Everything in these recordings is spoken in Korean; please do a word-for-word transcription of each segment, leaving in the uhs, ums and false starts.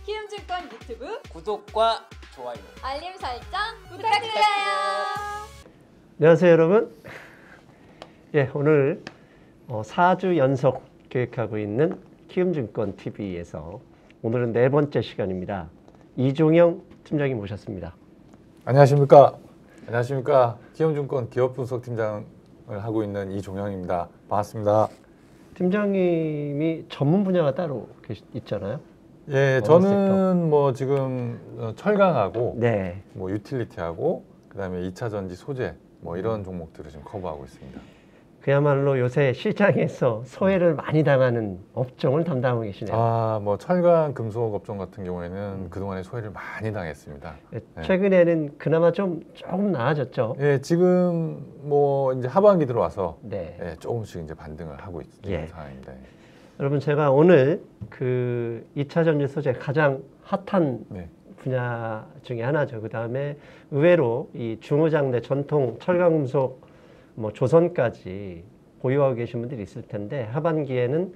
키움증권 유튜브 구독과 좋아요, 알림 설정 부탁드려요. 안녕하세요 여러분. 예, 오늘 어, 사 주 연속 계획하고 있는 키움증권 티비에서 오늘은 네 번째 시간입니다. 이종영 팀장님 모셨습니다. 안녕하십니까. 안녕하십니까. 키움증권 기업분석팀장을 하고 있는 이종영입니다. 반갑습니다. 팀장님이 전문 분야가 따로 계시, 있잖아요. 예, 저는 뭐 지금 철강하고 네. 뭐 유틸리티하고 그다음에 이차 전지 소재 뭐 이런 종목들을 지금 커버하고 있습니다. 그야말로 요새 시장에서 소외를 많이 당하는 업종을 담당하고 계시네요. 아, 뭐 철강 금속 업종 같은 경우에는 음. 그동안에 소외를 많이 당했습니다. 네, 최근에는 그나마 좀 조금 나아졌죠. 예, 지금 뭐 이제 하반기 들어와서 네. 예, 조금씩 이제 반등을 하고 있는 예. 상황입니다. 여러분 제가 오늘 그 이차 전지 소재 가장 핫한 네. 분야 중에 하나죠. 그 다음에 의외로 이 중후장대 전통 철강금속 뭐 조선까지 보유하고 계신 분들이 있을 텐데 하반기에는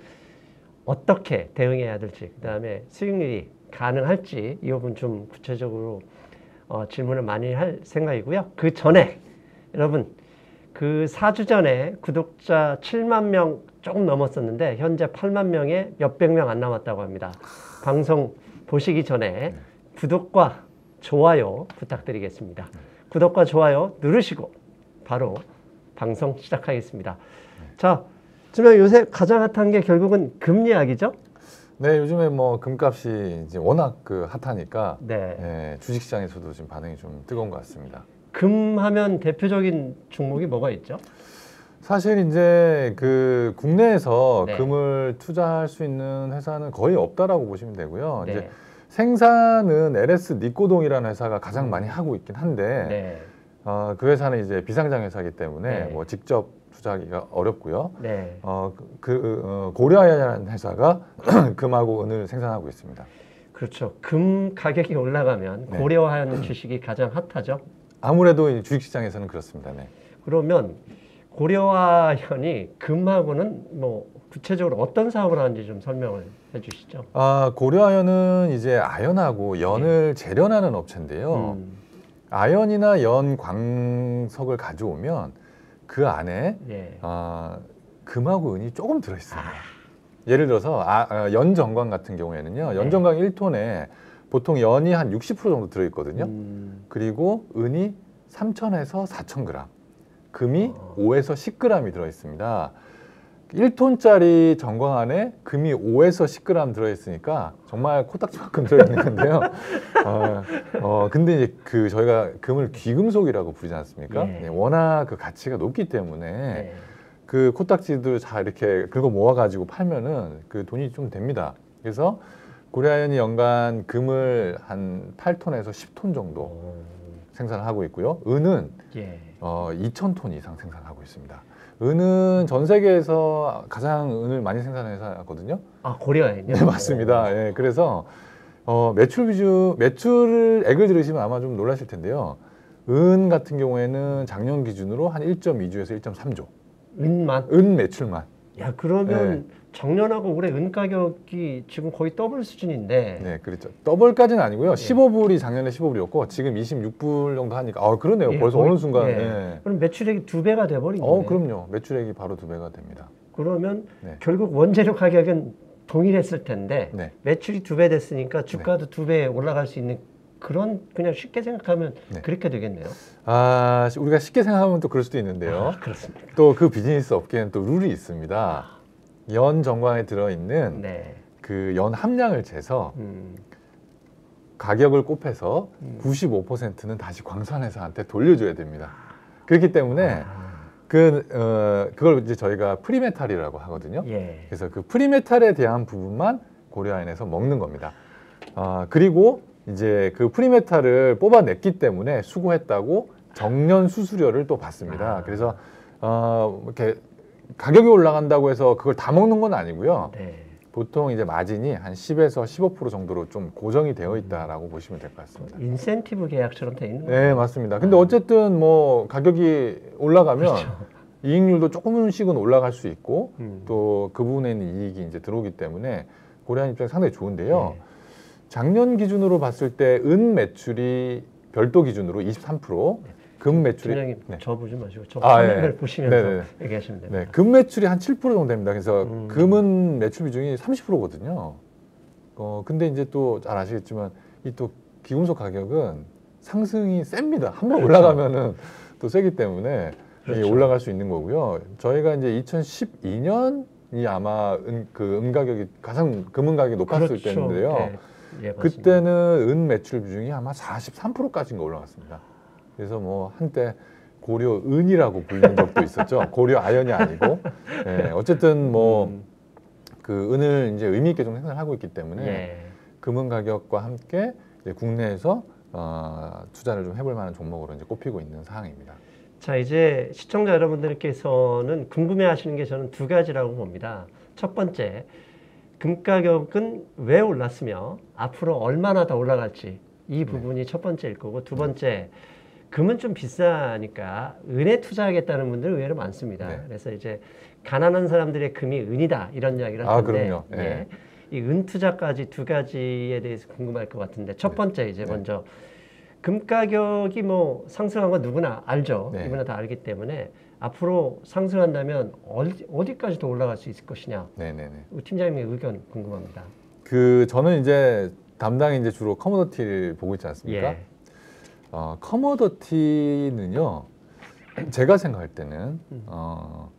어떻게 대응해야 될지, 그 다음에 수익률이 가능할지 이 부분 좀 구체적으로 어, 질문을 많이 할 생각이고요. 그 전에 여러분 그 사 주 전에 구독자 칠만 명 조금 넘었었는데 현재 팔만 명에 몇백 명 안 남았다고 합니다. 방송 보시기 전에 구독과 좋아요 부탁드리겠습니다. 구독과 좋아요 누르시고 바로 방송 시작하겠습니다. 자, 지금 요새 가장 핫한 게 결국은 금리 이야기죠? 네, 요즘에 뭐 금값이 이제 워낙 그 핫하니까 네. 예, 주식시장에서도 지금 반응이 좀 뜨거운 것 같습니다. 금 하면 대표적인 종목이 뭐가 있죠? 사실 이제 그 국내에서 네. 금을 투자할 수 있는 회사는 거의 없다라고 보시면 되고요. 네. 이제 생산은 엘에스 니코동이라는 회사가 가장 음. 많이 하고 있긴 한데 네. 어, 그 회사는 이제 비상장 회사이기 때문에 네. 뭐 직접 투자하기가 어렵고요. 네. 어, 그 어, 고려아연이라는 회사가 금하고 은을 생산하고 있습니다. 그렇죠. 금 가격이 올라가면 네. 고려하는 주식이 가장 핫하죠. 아무래도 이 주식시장에서는 그렇습니다. 네. 그러면 고려아연이 금하고는 뭐 구체적으로 어떤 사업을 하는지 좀 설명을 해주시죠. 아, 고려아연은 이제 아연하고 연을 재련하는 업체인데요. 음. 아연이나 연 광석을 가져오면 그 안에 예. 어, 금하고 은이 조금 들어있습니다. 아. 예를 들어서 아, 어, 연정광 같은 경우에는요. 네. 연정광 일 톤에 보통 연이 한 육십 퍼센트 정도 들어있거든요. 음. 그리고 은이 삼천에서 사천 그램, 금이 어. 오에서 십 그램이 들어있습니다. 일 톤짜리 정광 안에 금이 오에서 십 그램 들어있으니까 정말 코딱지만큼 들어있는 건데요. 어, 어, 근데 이제 그 저희가 금을 귀금속이라고 부르지 않습니까? 예. 네, 워낙 그 가치가 높기 때문에 네. 그 코딱지들 다 이렇게 긁어 모아가지고 팔면은 그 돈이 좀 됩니다. 그래서 고려아연이 연간 금을 한 팔 톤에서 십 톤 정도 오. 생산을 하고 있고요. 은은 예. 어, 이천 톤 이상 생산하고 있습니다. 은은 전 세계에서 가장 은을 많이 생산하는 회사거든요. 아, 고려아연이요? 네, 맞습니다. 예, 그래서 어, 매출 비중, 매출액을 들으시면 아마 좀 놀라실 텐데요. 은 같은 경우에는 작년 기준으로 한 일 점 이 조에서 일 점 삼 조. 은만? 은 매출만. 야, 그러면 작년하고 올해 은 가격이 지금 거의 더블 수준인데. 네, 그렇죠. 더블까지는 아니고요. 십오 불이 작년에 십오 불이었고 지금 이십육 불 정도 하니까 아, 그러네요. 예, 벌써 거의- 어느 순간. 예. 예. 그럼 매출액이 두 배가 돼버린 어, 거네요. 그럼요. 매출액이 바로 두 배가 됩니다. 그러면 네. 결국 원재료 가격은 동일했을 텐데 네. 매출이 두 배 됐으니까 주가도 두 배 올라갈 수 있는 그런, 그냥 쉽게 생각하면 네. 그렇게 되겠네요. 아, 우리가 쉽게 생각하면 또 그럴 수도 있는데요. 아, 그렇습니까? 또 그 비즈니스 업계는 또 룰이 있습니다. 연 정광에 들어있는 네. 그 연 함량을 재서 음, 가격을 곱해서 음. 구십오 퍼센트는 다시 광산회사한테 돌려줘야 됩니다. 그렇기 때문에 아, 그, 어, 그걸 이제 저희가 프리메탈이라고 하거든요. 예. 그래서 그 프리메탈에 대한 부분만 고려아연에서 먹는 겁니다. 아, 그리고 이제 그 프리메탈을 뽑아냈기 때문에 수고했다고 정년 수수료를 또 받습니다. 아. 그래서 어, 이렇게 가격이 올라간다고 해서 그걸 다 먹는 건 아니고요. 네. 보통 이제 마진이 한 십에서 십오 퍼센트 정도로 좀 고정이 되어 있다라고 보시면 될 것 같습니다. 인센티브 계약처럼 돼 있는 네, 맞습니다. 근데 어쨌든 뭐 가격이 올라가면 그렇죠. 이익률도 조금씩은 올라갈 수 있고 음. 또 그 부분에 있는 이익이 이제 들어오기 때문에 고려아연 입장에 상당히 좋은데요. 네. 작년 기준으로 봤을 때 은 매출이 별도 기준으로 이십삼 퍼센트, 금 매출이 팀장님 네. 저 보지 마시고 저 아, 화면을 네. 보시면서 네네. 얘기하시면 됩니다. 네, 금 매출이 한 칠 퍼센트 정도 됩니다. 그래서 음. 금은 매출 비중이 삼십 퍼센트거든요. 어, 근데 이제 또 잘 아시겠지만 이 또 기금속 가격은 상승이 셉니다. 한번 올라가면은 또 세기 때문에 그렇죠. 이 올라갈 수 있는 거고요. 저희가 이제 이천십이 년이 아마 은, 그 은 가격이 가장 금은 가격이 높았을 그렇죠. 때인데요. 네. 예, 맞습니다. 그때는 은 매출 비중이 아마 사십삼 퍼센트까지인가 올라갔습니다. 그래서 뭐 한때 고려 은이라고 불리는 적도 있었죠. 고려 아연이 아니고. 예, 어쨌든 뭐 음, 그 은을 이제 의미 있게 좀 생산을 하고 있기 때문에 예. 금은 가격과 함께 이제 국내에서 어, 투자를 좀 해볼 만한 종목으로 이제 꼽히고 있는 상황입니다. 자, 이제 시청자 여러분들께서는 궁금해하시는 게 저는 두 가지라고 봅니다. 첫 번째, 금 가격은 왜 올랐으며 앞으로 얼마나 더 올라갈지 이 부분이 네. 첫 번째일 거고, 두 번째, 금은 좀 비싸니까 은에 투자하겠다는 분들 의외로 많습니다. 네. 그래서 이제 가난한 사람들의 금이 은이다 이런 이야기를 아, 하는데, 그럼요. 네. 예. 이 은 투자까지 두 가지에 대해서 궁금할 것 같은데, 첫 번째 이제 네. 먼저 금 가격이 뭐 상승한 건 누구나 알죠. 네. 누구나 다 알기 때문에 앞으로 상승한다면 어디, 어디까지 더 올라갈 수 있을 것이냐. 네네네. 팀장님의 의견 궁금합니다. 그 저는 이제 담당이 이제 주로 커머더티를 보고 있지 않습니까? 예. 어, 커머더티는요, 제가 생각할 때는 음. 어,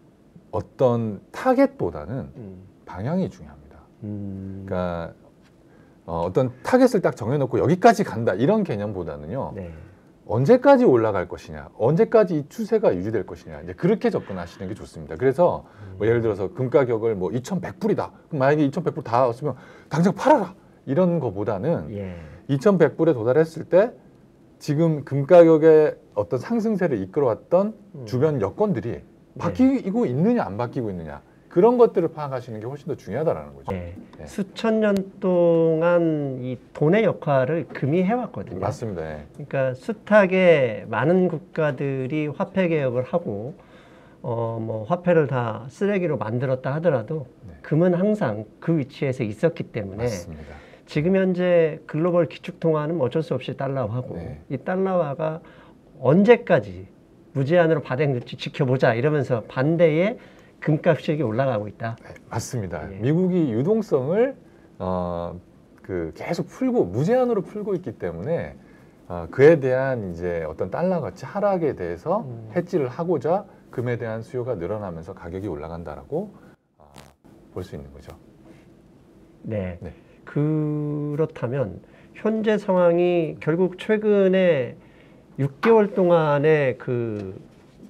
어떤 타겟보다는 음. 방향이 중요합니다. 음. 그러니까 어, 어떤 타겟을 딱 정해놓고 여기까지 간다 이런 개념보다는요, 네. 언제까지 올라갈 것이냐, 언제까지 이 추세가 유지될 것이냐, 이제 그렇게 접근하시는 게 좋습니다. 그래서 뭐 예를 들어서 금 가격을 뭐 이천백 불이다. 그럼 만약에 이천백 불 다 왔으면 당장 팔아라. 이런 거보다는 예. 이천백 불에 도달했을 때 지금 금 가격의 어떤 상승세를 이끌어왔던 음. 주변 여건들이 바뀌고 있느냐 안 바뀌고 있느냐, 그런 것들을 파악하시는 게 훨씬 더 중요하다는 거죠. 네. 네. 수천 년 동안 이 돈의 역할을 금이 해왔거든요. 맞습니다. 예. 그러니까 숱하게 많은 국가들이 화폐 개혁을 하고 어 뭐 화폐를 다 쓰레기로 만들었다 하더라도 네. 금은 항상 그 위치에서 있었기 때문에 맞습니다. 지금 현재 글로벌 기축통화는 어쩔 수 없이 달러화고 네. 이 달러화가 언제까지 무제한으로 발행될지 지켜보자 이러면서 반대의 금값이 올라가고 있다. 네, 맞습니다. 예. 미국이 유동성을 어, 그 계속 풀고 무제한으로 풀고 있기 때문에 어, 그에 대한 이제 어떤 달러 가치 하락에 대해서 음. 해지를 하고자 금에 대한 수요가 늘어나면서 가격이 올라간다라고 어, 볼 수 있는 거죠. 네. 네. 그렇다면 현재 상황이 결국 최근에 육 개월 동안의 그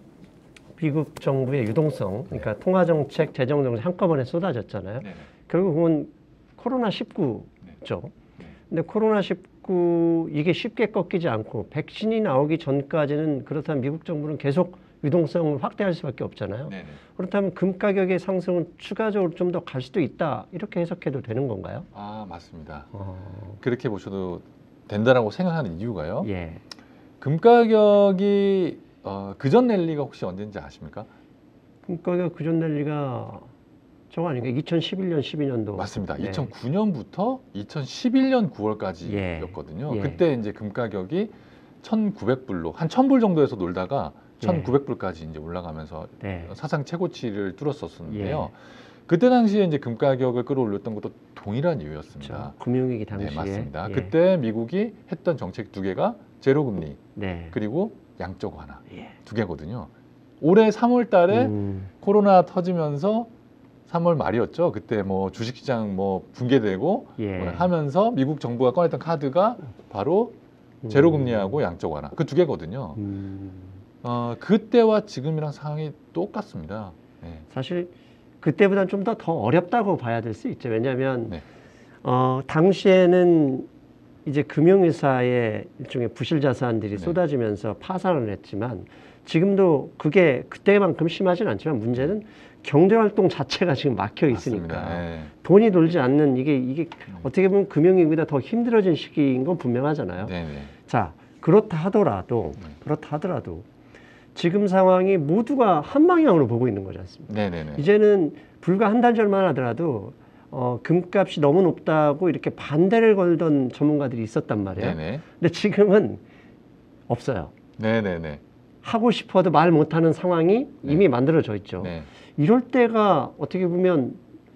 미국 정부의 유동성, 그러니까 네. 통화 정책, 재정 정책 한꺼번에 쏟아졌잖아요. 네. 결국은 코로나 십구죠. 네. 근데 코로나 십구 이게 쉽게 꺾이지 않고 백신이 나오기 전까지는 그렇다면 미국 정부는 계속 유동성을 확대할 수밖에 없잖아요. 네. 그렇다면 금 가격의 상승은 추가적으로 좀 더 갈 수도 있다. 이렇게 해석해도 되는 건가요? 아, 맞습니다. 어, 그렇게 보셔도 된다라고 생각하는 이유가요. 예. 금 가격이 어, 그전 랠리가 혹시 언제인지 아십니까? 금 가격 그전 랠리가 저거 아닌가? 이천십일 년, 십이 년도. 맞습니다. 네. 이천구 년부터 이천십일 년 구월까지였거든요. 예. 그때 이제 금 가격이 천구백 불로 한 천 불 정도에서 놀다가 예. 천구백 불까지 이제 올라가면서 네. 사상 최고치를 뚫었었는데요. 예. 그때 당시에 이제 금 가격을 끌어올렸던 것도 동일한 이유였습니다. 그렇죠. 금융위기 당시에. 네, 맞습니다. 예. 그때 미국이 했던 정책 두 개가 제로 금리 네. 그리고 양적 완화 예. 두 개거든요. 올해 삼월 달에 음, 코로나 터지면서 삼월 말이었죠. 그때 뭐 주식시장 뭐 붕괴되고 예. 뭐 하면서 미국 정부가 꺼냈던 카드가 바로 제로 금리하고 양적 완화 그 두 개거든요. 음, 어, 그때와 지금이랑 상황이 똑같습니다. 네. 사실 그때보다는 좀 더 더 어렵다고 봐야 될 수 있죠. 왜냐하면 네. 어, 당시에는 이제 금융회사의 일종의 부실 자산들이 네. 쏟아지면서 파산을 했지만 지금도 그게 그때만큼 심하진 않지만 문제는 경제활동 자체가 지금 막혀 있으니까 맞습니다. 네. 돈이 돌지 않는 이게 이게 어떻게 보면 금융위기보다 더 힘들어진 시기인 건 분명하잖아요. 네, 네. 자, 그렇다 하더라도 네. 그렇다 하더라도 지금 상황이 모두가 한 방향으로 보고 있는 거지 않습니까? 네, 네, 네. 이제는 불과 한 달 전만 하더라도 어, 금값이 너무 높다고 이렇게 반대를 걸던 전문가들이 있었단 말이에요. 네네. 근데 지금은 없어요. 네네네. 하고 싶어도 말 못하는 상황이 네. 이미 만들어져 있죠. 네. 이럴 때가 어떻게 보면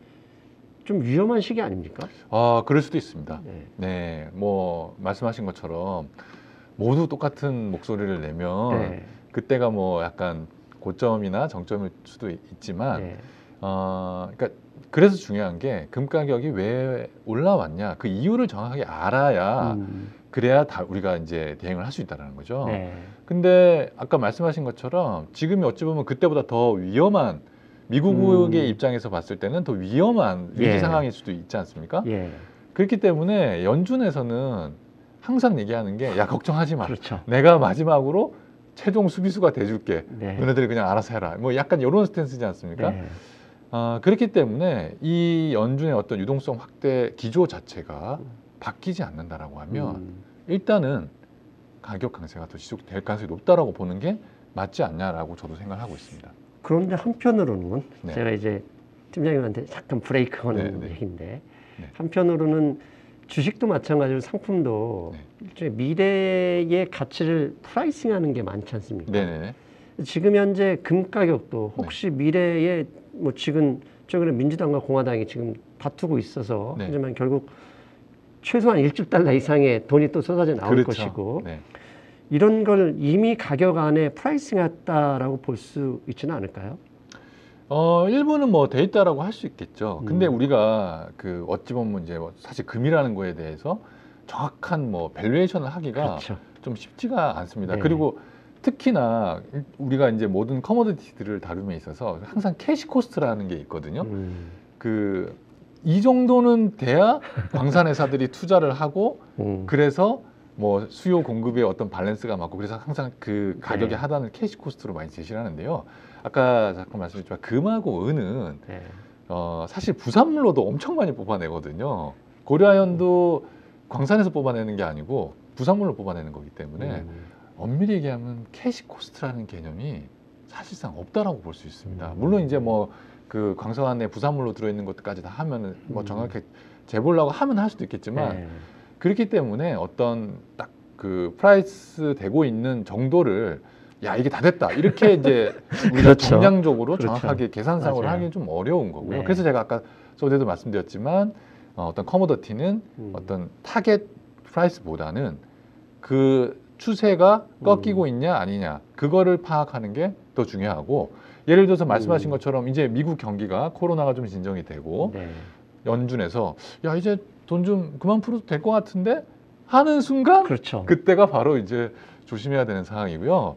좀 위험한 시기 아닙니까? 아, 그럴 수도 있습니다. 네. 네, 뭐 말씀하신 것처럼 모두 똑같은 목소리를 내면 네. 그때가 뭐 약간 고점이나 정점일 수도 있- 있지만, 네. 어, 그러니까 그래서 중요한 게 금 가격이 왜 올라왔냐 그 이유를 정확하게 알아야 음, 그래야 다 우리가 이제 대응을 할 수 있다는 거죠. 네. 근데 아까 말씀하신 것처럼 지금이 어찌 보면 그때보다 더 위험한 미국의 음. 입장에서 봤을 때는 더 위험한 위기 예. 상황일 수도 있지 않습니까? 예. 그렇기 때문에 연준에서는 항상 얘기하는 게 야 걱정하지 마. 그렇죠. 내가 마지막으로 최종 수비수가 돼줄게. 네. 너네들이 그냥 알아서 해라. 뭐 약간 이런 스탠스지 않습니까? 네. 아, 그렇기 때문에 이 연준의 어떤 유동성 확대 기조 자체가 바뀌지 않는다라고 하면 음, 일단은 가격 강세가 더 지속될 가능성이 높다라고 보는 게 맞지 않냐라고 저도 생각하고 있습니다. 그런데 한편으로는 네. 제가 이제 팀장님한테 잠깐 브레이크 거는 네, 네. 얘기인데 네. 한편으로는 주식도 마찬가지로 상품도 네. 일종의 미래의 가치를 프라이싱하는 게 많지 않습니까? 네네. 지금 현재 금 가격도 혹시 미래에 뭐 지금 최근에 민주당과 공화당이 지금 다투고 있어서 네. 하지만 결국 최소한 일조 달러 이상의 돈이 또 쏟아져 나올 그렇죠. 것이고 네. 이런 걸 이미 가격 안에 프라이싱했다라고 볼 수 있지는 않을까요? 어, 일부는 뭐 돼 있다라고 할 수 있겠죠. 근데 음. 우리가 그 어찌 보면 이제 뭐 사실 금이라는 거에 대해서 정확한 뭐 밸류에이션을 하기가 그렇죠. 좀 쉽지가 않습니다. 네. 그리고 특히나 우리가 이제 모든 커머디티들을 다룸에 있어서 항상 캐시 코스트라는 게 있거든요. 음, 그 이 정도는 돼야 광산회사들이 투자를 하고 음, 그래서 뭐 수요 공급의 어떤 밸런스가 맞고 그래서 항상 그 가격의 네. 하단을 캐시 코스트로 많이 제시를 하는데요. 아까 잠깐 말씀드렸지만 금하고 은은 네. 어, 사실 부산물로도 엄청 많이 뽑아내거든요. 고려아연도 광산에서 뽑아내는 게 아니고 부산물로 뽑아내는 거기 때문에 음, 엄밀히 얘기하면 캐시 코스트라는 개념이 사실상 없다라고 볼 수 있습니다. 음. 물론 이제 뭐 그 광산 안에 부산물로 들어있는 것까지 다 하면은 뭐 음. 정확하게 재보려고 하면 할 수도 있겠지만 네. 그렇기 때문에 어떤 딱 그 프라이스 되고 있는 정도를 야 이게 다 됐다 이렇게 이제 우리가 그렇죠. 정량적으로 그렇죠. 정확하게 계산상으로 맞아요. 하기는 좀 어려운 거고요. 네. 그래서 제가 아까 저에도 말씀드렸지만 어, 어떤 커머더티는 음. 어떤 타겟 프라이스보다는 그 추세가 꺾이고 음. 있냐 아니냐 그거를 파악하는 게 더 중요하고 예를 들어서 말씀하신 음. 것처럼 이제 미국 경기가 코로나가 좀 진정이 되고 네. 연준에서 야 이제 돈 좀 그만 풀어도 될 것 같은데 하는 순간 그렇죠. 그때가 바로 이제 조심해야 되는 상황이고요.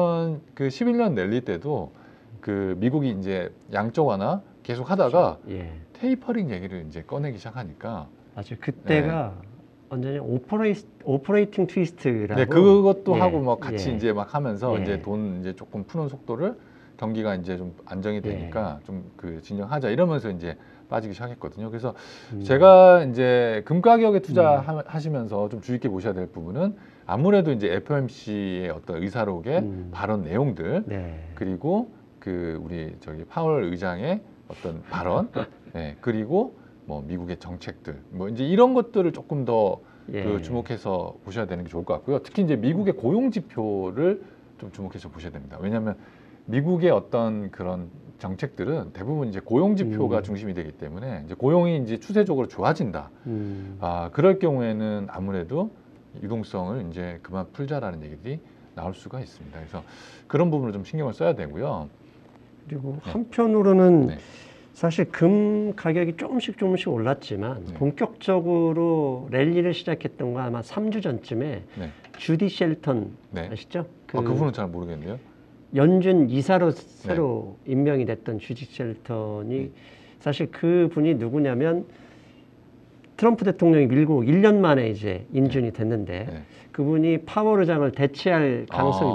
이천십일 년 랠리 때도 그 미국이 이제 양적 완화 계속 하다가 예. 테이퍼링 얘기를 이제 꺼내기 시작하니까 맞아요. 그때가 완전히 오퍼레이, 오퍼레이팅 트위스트라고. 네, 그것도 예, 하고 뭐 같이 예. 이제 막 하면서 예. 이제 돈 이제 조금 푸는 속도를 경기가 이제 좀 안정이 되니까 좀 그 진정하자 이러면서 이제 빠지기 시작했거든요. 그래서 음. 제가 이제 금 가격에 투자하시면서 좀 주의 깊게 보셔야 될 부분은 아무래도 이제 에프오엠씨의 어떤 의사록의 음. 발언 내용들 네. 그리고 그 우리 저기 파월 의장의 어떤 발언 네, 그리고 뭐 미국의 정책들 뭐 이제 이런 것들을 조금 더 예. 그 주목해서 보셔야 되는 게 좋을 것 같고요. 특히 이제 미국의 고용 지표를 좀 주목해서 보셔야 됩니다. 왜냐하면 미국의 어떤 그런 정책들은 대부분 이제 고용 지표가 음. 중심이 되기 때문에 이제 고용이 이제 추세적으로 좋아진다. 음. 아 그럴 경우에는 아무래도 유동성을 이제 그만 풀자라는 얘기들이 나올 수가 있습니다. 그래서 그런 부분을 좀 신경을 써야 되고요. 그리고 네. 한편으로는 네. 사실 금 가격이 조금씩 조금씩 올랐지만 네. 본격적으로 랠리를 시작했던 거 아마 삼 주 전쯤에 네. 주디 셸턴 네. 아시죠? 그 아, 그분은 잘 모르겠네요. 연준 이사로 새로 임명이 됐던 주디 셸턴이 네. 사실 그 분이 누구냐면 트럼프 대통령이 밀고 일 년 만에 이제 인준이 됐는데 네. 그분이 파월 의장을 대체할 가능성이 아.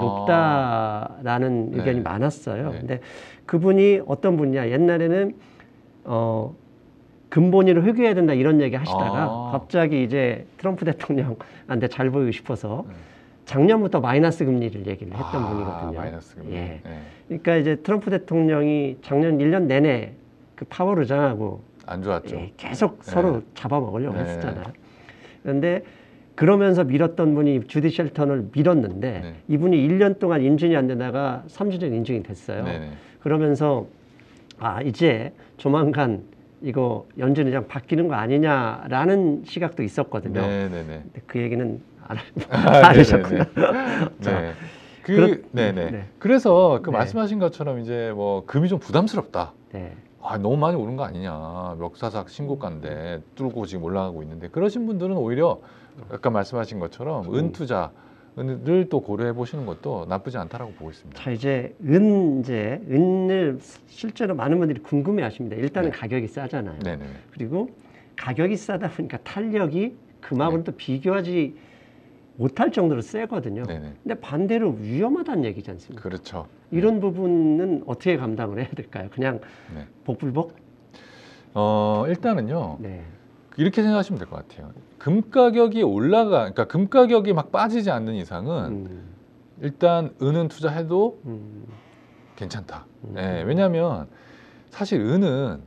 높다라는 네. 의견이 많았어요. 네. 근데 그분이 어떤 분이냐? 옛날에는 어 근본위를 회귀해야 된다 이런 얘기 하시다가 아. 갑자기 이제 트럼프 대통령한테 잘 보이고 싶어서 네. 작년부터 마이너스 금리를 얘기를 했던 아, 분이거든요. 마이너스 금리. 예. 네. 그러니까 이제 트럼프 대통령이 작년 일 년 내내 그 파월 의장하고 안 좋았죠. 예, 계속 네. 서로 잡아먹으려고 네. 했었잖아요. 그런데 그러면서 밀었던 분이 주디 셸턴을 밀었는데 네. 이분이 일 년 동안 인준이 안 되다가 삼 주 전에 인준이 됐어요. 네네. 그러면서 아 이제 조만간 이거 연준 의장 바뀌는 거 아니냐라는 시각도 있었거든요. 네네네. 근데 그 얘기는 안, 아, 안 하셨군요. 네. 그, 그렇- 네네. 네. 그래서 그 네. 말씀하신 것처럼 이제 뭐 금이 좀 부담스럽다. 네. 아, 너무 많이 오른 거 아니냐. 역사상 신고가인데 뚫고 지금 올라가고 있는데 그러신 분들은 오히려 아까 말씀하신 것처럼 은투자를 또 고려해 보시는 것도 나쁘지 않다라고 보고 있습니다. 자 이제 은 이제 은을 실제로 많은 분들이 궁금해하십니다. 일단은 네. 가격이 싸잖아요. 네네. 그리고 가격이 싸다 보니까 탄력이 금하고는 또 비교하지 못할 정도로 세거든요. 네네. 근데 반대로 위험하다는 얘기지 않습니까? 그렇죠. 이런 부분은 어떻게 감당을 해야 될까요? 그냥 네. 복불복? 어, 일단은요. 네. 이렇게 생각하시면 될 것 같아요. 금 가격이 올라가, 그러니까 금 가격이 막 빠지지 않는 이상은 음, 일단 은은 투자해도 음, 괜찮다. 음. 예, 왜냐하면 사실 은은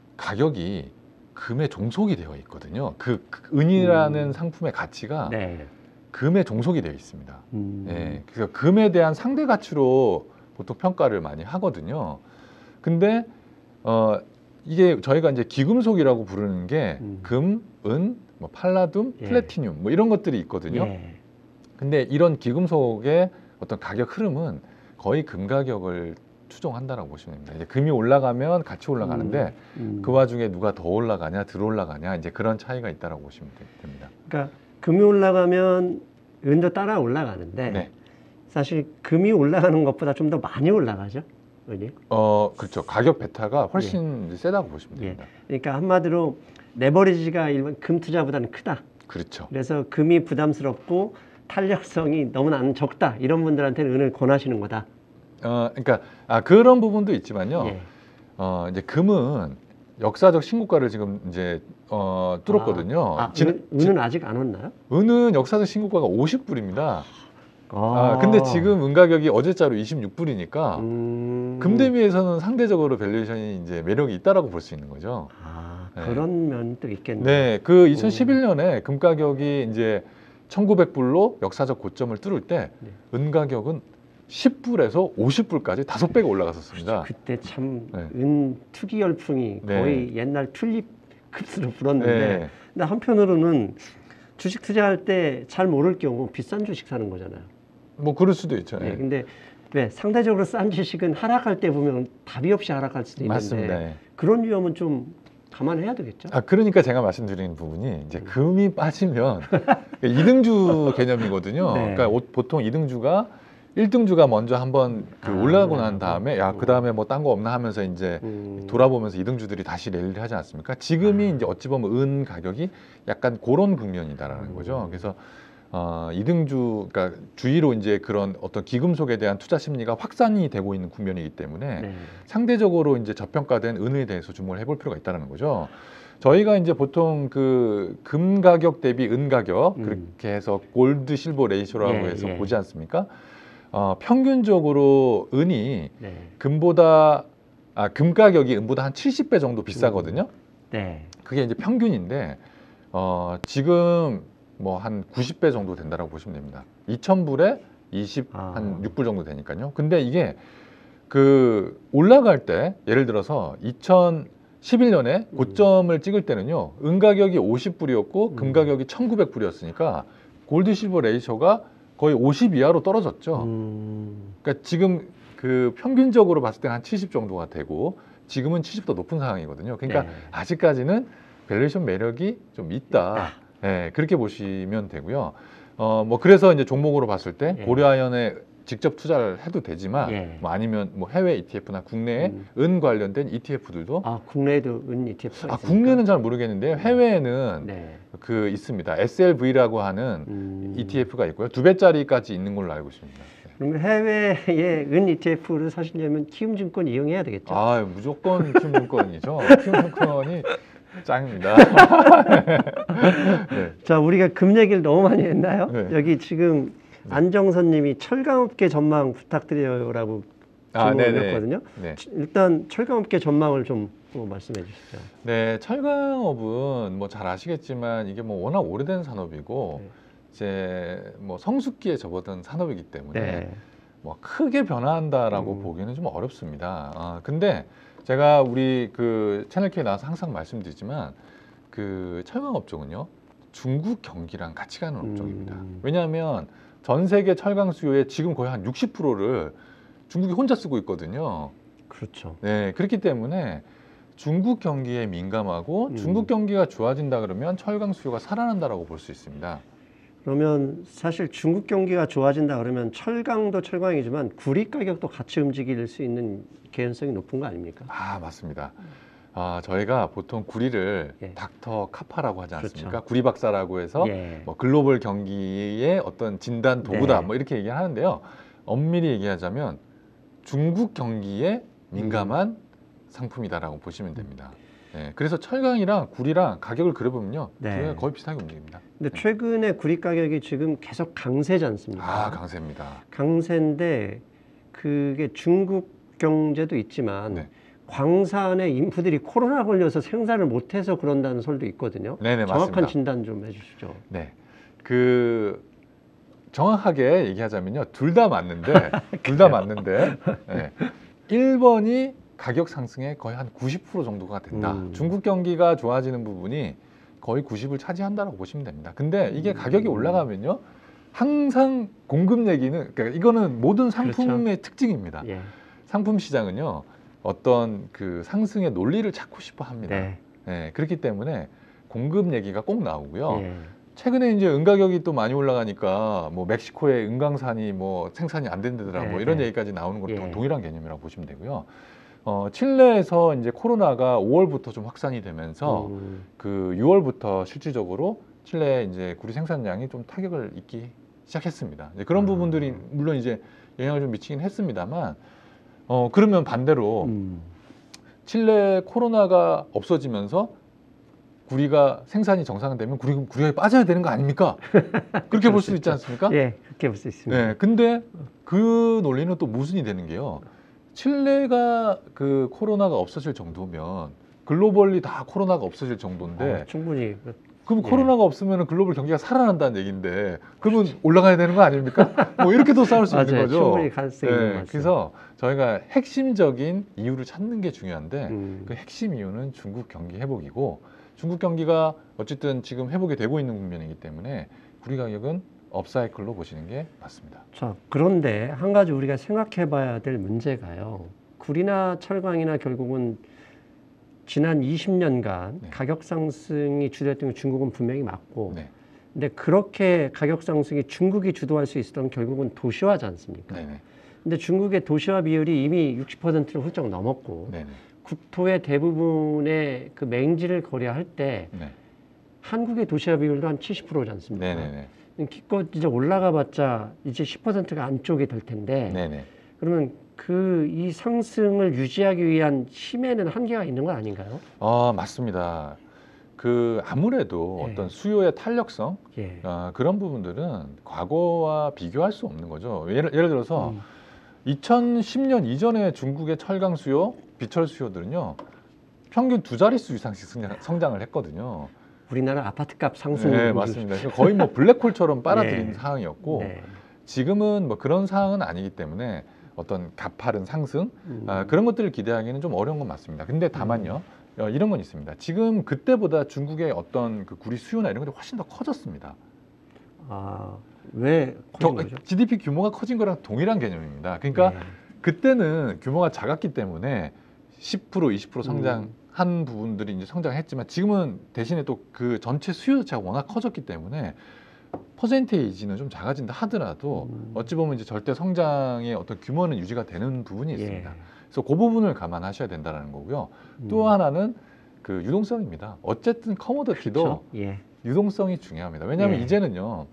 가격이 금에 종속이 되어 있거든요. 그, 그 은이라는 음. 상품의 가치가 네. 금에 종속이 되어 있습니다. 음, 예, 그래서 금에 대한 상대 가치로 보통 평가를 많이 하거든요. 근데 어, 이게 저희가 이제 기금속이라고 부르는 게 음. 금, 은, 뭐 팔라듐, 예. 플래티늄 뭐 이런 것들이 있거든요. 예. 근데 이런 기금속의 어떤 가격 흐름은 거의 금 가격을 추종한다라고 보시면 됩니다. 이제 금이 올라가면 같이 올라가는데 음. 그 와중에 누가 더 올라가냐, 덜 올라가냐 이제 그런 차이가 있다라고 보시면 됩니다. 그러니까 금이 올라가면 은도 따라 올라가는데 네. 사실 금이 올라가는 것보다 좀 더 많이 올라가죠. 은이. 어, 그렇죠. 가격 베타가 훨씬 이제 세다고 보시면 예. 됩니다. 그러니까 한마디로 레버리지가 일반 금 투자보다는 크다. 그렇죠. 그래서 금이 부담스럽고 탄력성이 너무 안 적다. 이런 분들한테는 은을 권하시는 거다. 어, 그러니까 아, 그런 부분도 있지만요. 예. 어, 이제 금은 역사적 신고가를 지금 이제 어, 뚫었거든요. 아, 지- 은, 은은 아직 안 왔나요? 은은 역사적 신고가가 오십 불입니다. 아, 아, 근데 지금 은 가격이 어제자로 이십육 불이니까 음... 금 대비해서는 상대적으로 밸류에이션이 이제 매력이 있다라고 볼 수 있는 거죠. 아, 네. 그런 면도 있겠네요. 네, 그 이천십일 년에 금 가격이 이제 천구백 불로 역사적 고점을 뚫을 때 은 네. 가격은 십 불에서 오십 불까지 다섯 배가 올라갔었습니다. 그때 참 네. 은 투기 열풍이 네. 거의 옛날 튤립 급수로 불었는데 네. 근데 한편으로는 주식 투자할 때 잘 모를 경우 비싼 주식 사는 거잖아요. 뭐 그럴 수도 있죠. 네. 네. 근데 왜 상대적으로 싼 주식은 하락할 때 보면 답이 없이 하락할 수도 있는데 맞습니다. 네. 그런 위험은 좀 감안해야 되겠죠. 아, 그러니까 제가 말씀드리는 부분이 이제 금이 빠지면 이등주 개념이거든요. 네. 그러니까 오- 보통 이등주가 일등주가 먼저 한번 그 아, 올라가고 네. 난 다음에 야, 그 다음에 뭐 딴 거 없나 하면서 이제 음, 돌아보면서 이등주들이 다시 랠리를 하지 않습니까? 지금이 아. 이제 어찌 보면 은 가격이 약간 그런 국면이다라는 음. 거죠. 그래서 어, 이등주, 그러니까 주위로 이제 그런 어떤 기금속에 대한 투자 심리가 확산이 되고 있는 국면이기 때문에 네. 상대적으로 이제 저평가된 은에 대해서 주목을 해볼 필요가 있다는 거죠. 저희가 이제 보통 그 금 가격 대비 은 가격 음. 그렇게 해서 골드 실버 레이쇼라고 예, 해서 예. 보지 않습니까? 어, 평균적으로 은이 네. 금보다 아, 금 가격이 은보다 한 칠십 배 정도 비싸거든요. 네. 그게 이제 평균인데 어, 지금 뭐 한 구십 배 정도 된다라고 보시면 됩니다. 이천 불에 이십, 아. 한 육 불 정도 되니까요. 근데 이게 그 올라갈 때 예를 들어서 이천십일 년에 고점을 찍을 때는요. 은 가격이 오십 불이었고 금 음. 가격이 천구백 불이었으니까 골드 실버 레이쇼가 거의 오십 이하로 떨어졌죠. 음, 그러니까 지금 그 평균적으로 봤을 때는 한 칠십 정도가 되고 지금은 칠십 더 높은 상황이거든요. 그러니까 네. 아직까지는 밸류에이션 매력이 좀 있다. 예, 그렇게 보시면 되고요. 어, 뭐 그래서 이제 종목으로 봤을 때 예. 고려아연에 직접 투자를 해도 되지만 예. 뭐 아니면 뭐 해외 이티에프나 국내에 음. 은 관련된 이티에프들도 아 국내에도 은 이티에프가 아, 있습니까? 국내는 잘 모르겠는데요. 해외에는 네. 그 있습니다. 에스엘브이라고 하는 음, 이티에프가 있고요. 두 배짜리까지 있는 걸로 알고 있습니다. 네. 그러면 해외에 은 이티에프를 사시려면 키움증권 이용해야 되겠죠? 아, 무조건 키움증권이죠. 키움증권이 짱입니다. 네. 자, 우리가 금 얘기를 너무 많이 했나요? 네. 여기 지금 안정선님이 철강업계 전망 부탁드려요라고 아, 질문을 네네. 했거든요. 네. 일단 철강업계 전망을 좀 한번 말씀해 주시죠. 네, 철강업은 뭐 잘 아시겠지만 이게 뭐 워낙 오래된 산업이고 네. 이제 뭐 성숙기에 접어든 산업이기 때문에 네. 뭐 크게 변화한다라고 음. 보기는 좀 어렵습니다. 아, 근데 제가 우리 그 채널 K 나와서 항상 말씀드리지만 그 철강 업종은요 중국 경기랑 같이 가는 업종입니다. 음. 왜냐하면 전 세계 철강 수요의 지금 거의 한 육십 퍼센트를 중국이 혼자 쓰고 있거든요. 그렇죠. 네, 그렇기 때문에 중국 경기에 민감하고 음. 중국 경기가 좋아진다 그러면 철강 수요가 살아난다라고 볼 수 있습니다. 그러면 사실 중국 경기가 좋아진다 그러면 철강도 철강이지만 구리 가격도 같이 움직일 수 있는 개연성이 높은 거 아닙니까? 아, 맞습니다. 아, 저희가 보통 구리를 예. 닥터 카파라고 하지 않습니까? 그렇죠. 구리 박사라고 해서 예. 뭐 글로벌 경기의 어떤 진단 도구다 네. 뭐 이렇게 얘기하는데요. 엄밀히 얘기하자면 중국 경기에 민감한 음. 상품이다라고 보시면 됩니다. 예, 그래서 철강이랑 구리랑 가격을 그려보면요, 네. 두 개가 거의 비슷하게 움직입니다. 근데 네. 최근에 구리 가격이 지금 계속 강세지 않습니까? 아, 강세입니다. 강세인데 그게 중국 경제도 있지만 네. 광산의 인프들이 코로나 걸려서 생산을 못해서 그런다는 설도 있거든요. 네네, 정확한 맞습니다. 진단 좀 해주시죠. 네, 그 정확하게 얘기하자면요, 둘 다 맞는데, 둘 다 맞는데, 네. 일 번이 가격 상승의 거의 한 구십 퍼센트 정도가 된다. 음. 중국 경기가 좋아지는 부분이 거의 구십을 차지한다고 보시면 됩니다. 근데 이게 가격이 음. 올라가면요, 항상 공급 얘기는, 그러니까 이거는 모든 상품의 그렇죠. 특징입니다. 예. 상품 시장은요, 어떤 그 상승의 논리를 찾고 싶어 합니다. 네. 네, 그렇기 때문에 공급 얘기가 꼭 나오고요. 예. 최근에 이제 은 가격이 또 많이 올라가니까 뭐 멕시코의 은강산이 뭐 생산이 안 된다더라 뭐 네, 이런 네. 얘기까지 나오는 것도 예. 동일한 개념이라고 보시면 되고요. 어, 칠레에서 이제 코로나가 오월부터 좀 확산이 되면서 음. 그 유월부터 실질적으로 칠레 이제 구리 생산량이 좀 타격을 입기 시작했습니다. 이제 그런 아. 부분들이 물론 이제 영향을 좀 미치긴 했습니다만, 어 그러면 반대로 음. 칠레 코로나가 없어지면서 구리가 생산이 정상되면 구리, 구리가 빠져야 되는 거 아닙니까? 그렇게 볼 수도 있지 않습니까? 예, 그렇게 볼 수 있습니다. 네, 근데 그 논리는 또 모순이 되는 게요. 칠레가 그 코로나가 없어질 정도면 글로벌리 다 코로나가 없어질 정도인데 어, 충분히 그럼 예. 코로나가 없으면 글로벌 경기가 살아난다는 얘기인데 그러면 올라가야 되는 거 아닙니까? 뭐 이렇게도 싸울 수 있는 맞아요. 거죠. 충분히 가능성이 있는 말씀. 그래서 저희가 핵심적인 이유를 찾는 게 중요한데 음. 그 핵심 이유는 중국 경기 회복이고 중국 경기가 어쨌든 지금 회복이 되고 있는 국면이기 때문에 구리 가격은 업사이클로 보시는 게 맞습니다. 자, 그런데 한 가지 우리가 생각해 봐야 될 문제가요. 구리나 철강이나 결국은 지난 이십 년간 네. 가격 상승이 주도했던 게 중국은 분명히 맞고, 네, 근데 그렇게 가격 상승이 중국이 주도할 수 있었던 결국은 도시화지 않습니까? 네, 네, 근데 중국의 도시화 비율이 이미 육십 퍼센트를 훌쩍 넘었고, 네, 네, 국토의 대부분의 그 맹지를 거래할 때 네, 한국의 도시화 비율도 한 칠십 퍼센트지 않습니까? 네, 네, 네, 기껏 이제 올라가봤자 이제 십 퍼센트가 안쪽이 될 텐데, 네, 네. 그러면 그 이 상승을 유지하기 위한 힘에는 한계가 있는 건 아닌가요? 아, 맞습니다. 그 아무래도 예. 어떤 수요의 탄력성 예. 아, 그런 부분들은 과거와 비교할 수 없는 거죠. 예를, 예를 들어서 음. 이천십 년 이전에 중국의 철강 수요, 비철 수요들은요 평균 두 자릿수 이상씩 성장, 성장을 했거든요. 우리나라 아파트값 상승. 네, 맞습니다. 그러니까 거의 뭐 블랙홀처럼 빨아들이는 예. 상황이었고 네. 지금은 뭐 그런 상황은 아니기 때문에 어떤 가파른 상승 음. 아, 그런 것들을 기대하기는 좀 어려운 건 맞습니다. 근데 다만요 어, 이런 건 있습니다. 지금 그때보다 중국의 어떤 그 구리 수요나 이런 것들이 훨씬 더 커졌습니다. 아, 왜 커진 거죠? 지디피 규모가 커진 거랑 동일한 개념입니다. 그러니까 네. 그때는 규모가 작았기 때문에 십 퍼센트, 이십 퍼센트 성장한 음. 부분들이 이제 성장했지만 지금은 대신에 또 그 전체 수요 자체가 워낙 커졌기 때문에 퍼센테이지는 좀 작아진다 하더라도 음. 어찌 보면 이제 절대 성장의 어떤 규모는 유지가 되는 부분이 있습니다. 예. 그래서 그 부분을 감안하셔야 된다는 거고요. 음. 또 하나는 그 유동성입니다. 어쨌든 커모더티도 그렇죠? 예. 유동성이 중요합니다. 왜냐하면 예. 이제는요,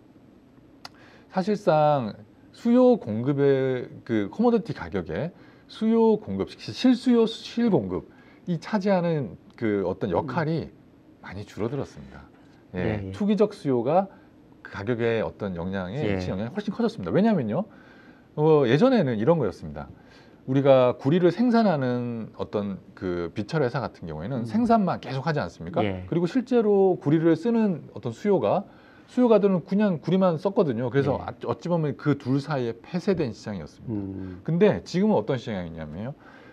사실상 수요 공급의 그 커모더티 가격에 수요 공급, 실수요 실공급 이 차지하는 그 어떤 역할이 많이 줄어들었습니다. 예, 예, 예. 투기적 수요가 그 가격의 어떤 영향에 예. 미치는 영향이 훨씬 커졌습니다. 왜냐하면요, 어, 예전에는 이런 거였습니다. 우리가 구리를 생산하는 어떤 그 비철 회사 같은 경우에는 음. 생산만 계속 하지 않습니까? 예. 그리고 실제로 구리를 쓰는 어떤 수요가 수요가들은 그냥 구리만 썼거든요. 그래서 예. 어찌 보면 그 둘 사이에 폐쇄된 시장이었습니다. 음. 근데 지금은 어떤 시장이냐면요.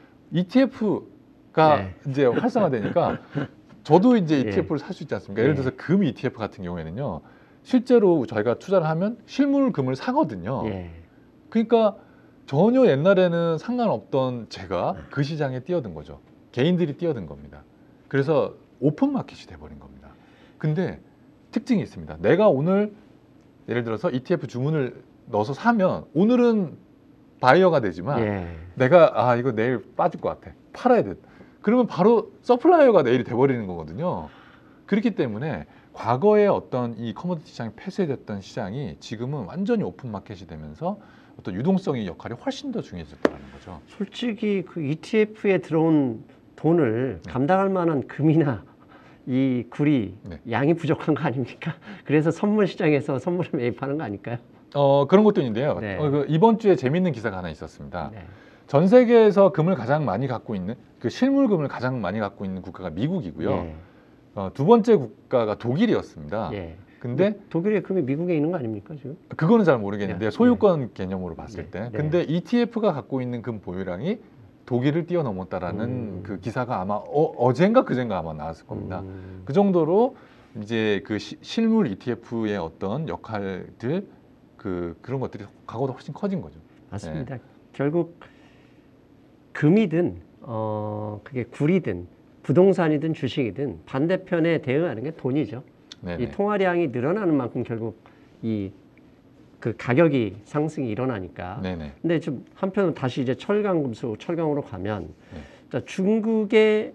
이티에프가 네. 이제 활성화되니까 저도 이제 예. 이티에프를 살 수 있지 않습니까? 예. 예를 들어서 금 이티에프 같은 경우에는요. 실제로 저희가 투자를 하면 실물 금을 사거든요. 예. 그러니까 전혀 옛날에는 상관없던 제가 그 시장에 뛰어든 거죠. 개인들이 뛰어든 겁니다. 그래서 오픈 마켓이 돼버린 겁니다. 근데 특징이 있습니다. 내가 오늘 예를 들어서 이티에프 주문을 넣어서 사면 오늘은 바이어가 되지만 예. 내가 아 이거 내일 빠질 것 같아. 팔아야 돼. 그러면 바로 서플라이어가 내일이 돼버리는 거거든요. 그렇기 때문에 과거에 어떤 이 커머디티 시장이 폐쇄됐던 시장이 지금은 완전히 오픈 마켓이 되면서 어떤 유동성의 역할이 훨씬 더 중요해졌다는 거죠. 솔직히 그 이티에프에 들어온 돈을 네. 감당할 만한 금이나 이 구리 네. 양이 부족한 거 아닙니까? 그래서 선물 시장에서 선물을 매입하는 거 아닐까요? 어 그런 것도 있는데요. 네. 어, 그 이번 주에 재밌는 기사가 하나 있었습니다. 네. 전 세계에서 금을 가장 많이 갖고 있는 그 실물금을 가장 많이 갖고 있는 국가가 미국이고요. 예. 어, 두 번째 국가가 독일이었습니다. 예. 근데 독일의 금이 미국에 있는 거 아닙니까 지금? 그거는 잘 모르겠는데 네. 소유권 개념으로 봤을 네. 때. 네. 근데 이티에프가 갖고 있는 금 보유량이 독일을 뛰어넘었다라는 음. 그 기사가 아마 어, 어젠가 그젠가 아마 나왔을 겁니다. 음. 그 정도로 이제 그 시, 실물 이티에프의 어떤 역할들 그 그런 것들이 과거보다 훨씬 커진 거죠. 맞습니다. 결국 금이든 어 그게 구리든 부동산이든 주식이든 반대편에 대응하는 게 돈이죠. 네네. 이 통화량이 늘어나는 만큼 결국 이 그 가격이 상승이 일어나니까. 네네. 근데 좀 한편으로 다시 이제 철강 금속, 철강으로 가면 네. 자, 중국의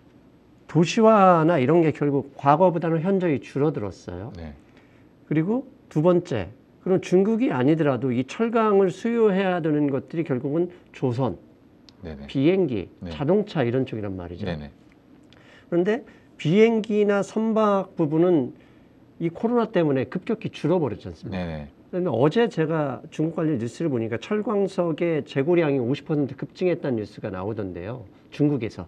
도시화나 이런 게 결국 과거보다는 현저히 줄어들었어요. 네. 그리고 두 번째, 그럼 중국이 아니더라도 이 철강을 수요해야 되는 것들이 결국은 조선, 네네. 비행기, 네. 자동차 이런 쪽이란 말이죠. 네네. 그런데 비행기나 선박 부분은 이 코로나 때문에 급격히 줄어버렸지 않습니까? 네네. 그런데 어제 제가 중국 관련 뉴스를 보니까 철광석의 재고량이 오십 퍼센트 급증했다는 뉴스가 나오던데요. 중국에서.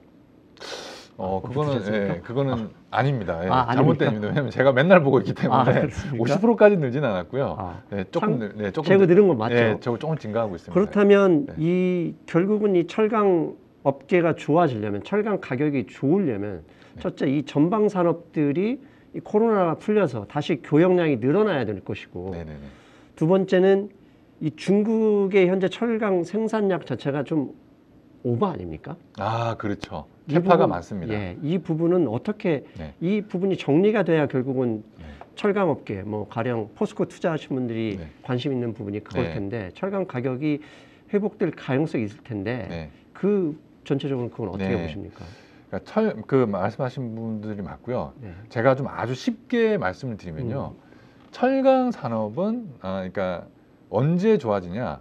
어 아, 그거는 들으셨습니까? 예, 그거는 아. 닙니다 예, 아, 잘못된 아닙니까? 입니다. 왜냐면 제가 맨날 보고 있기 아, 때문에 그렇습니까? 오십 퍼센트까지 늘진 않았고요. 아, 네, 조금 참 늘, 네, 조금 재고 늘- 늘은 건 맞죠? 예, 저 조금 증가하고 있습니다. 그렇다면 네. 이 결국은 이 철강 업계가 좋아지려면, 철강 가격이 좋으려면 네. 첫째 이 전방 산업들이 이 코로나가 풀려서 다시 교역량이 늘어나야 될 것이고, 네네네. 두 번째는 이 중국의 현재 철강 생산량 자체가 좀 오버 아닙니까? 아 그렇죠. 이 캐파가 부분, 많습니다. 예, 이 부분은 어떻게 네. 이 부분이 정리가 돼야 결국은 네. 철강 업계, 뭐 가령 포스코 투자하신 분들이 네. 관심 있는 부분이 그걸 네. 텐데 철강 가격이 회복될 가능성이 있을 텐데 네. 그 전체적으로 그건 어떻게 네. 보십니까? 그러니까 철, 그 말씀하신 분들이 맞고요. 네. 제가 좀 아주 쉽게 말씀을 드리면요. 음. 철강 산업은 아, 그러니까 언제 좋아지냐?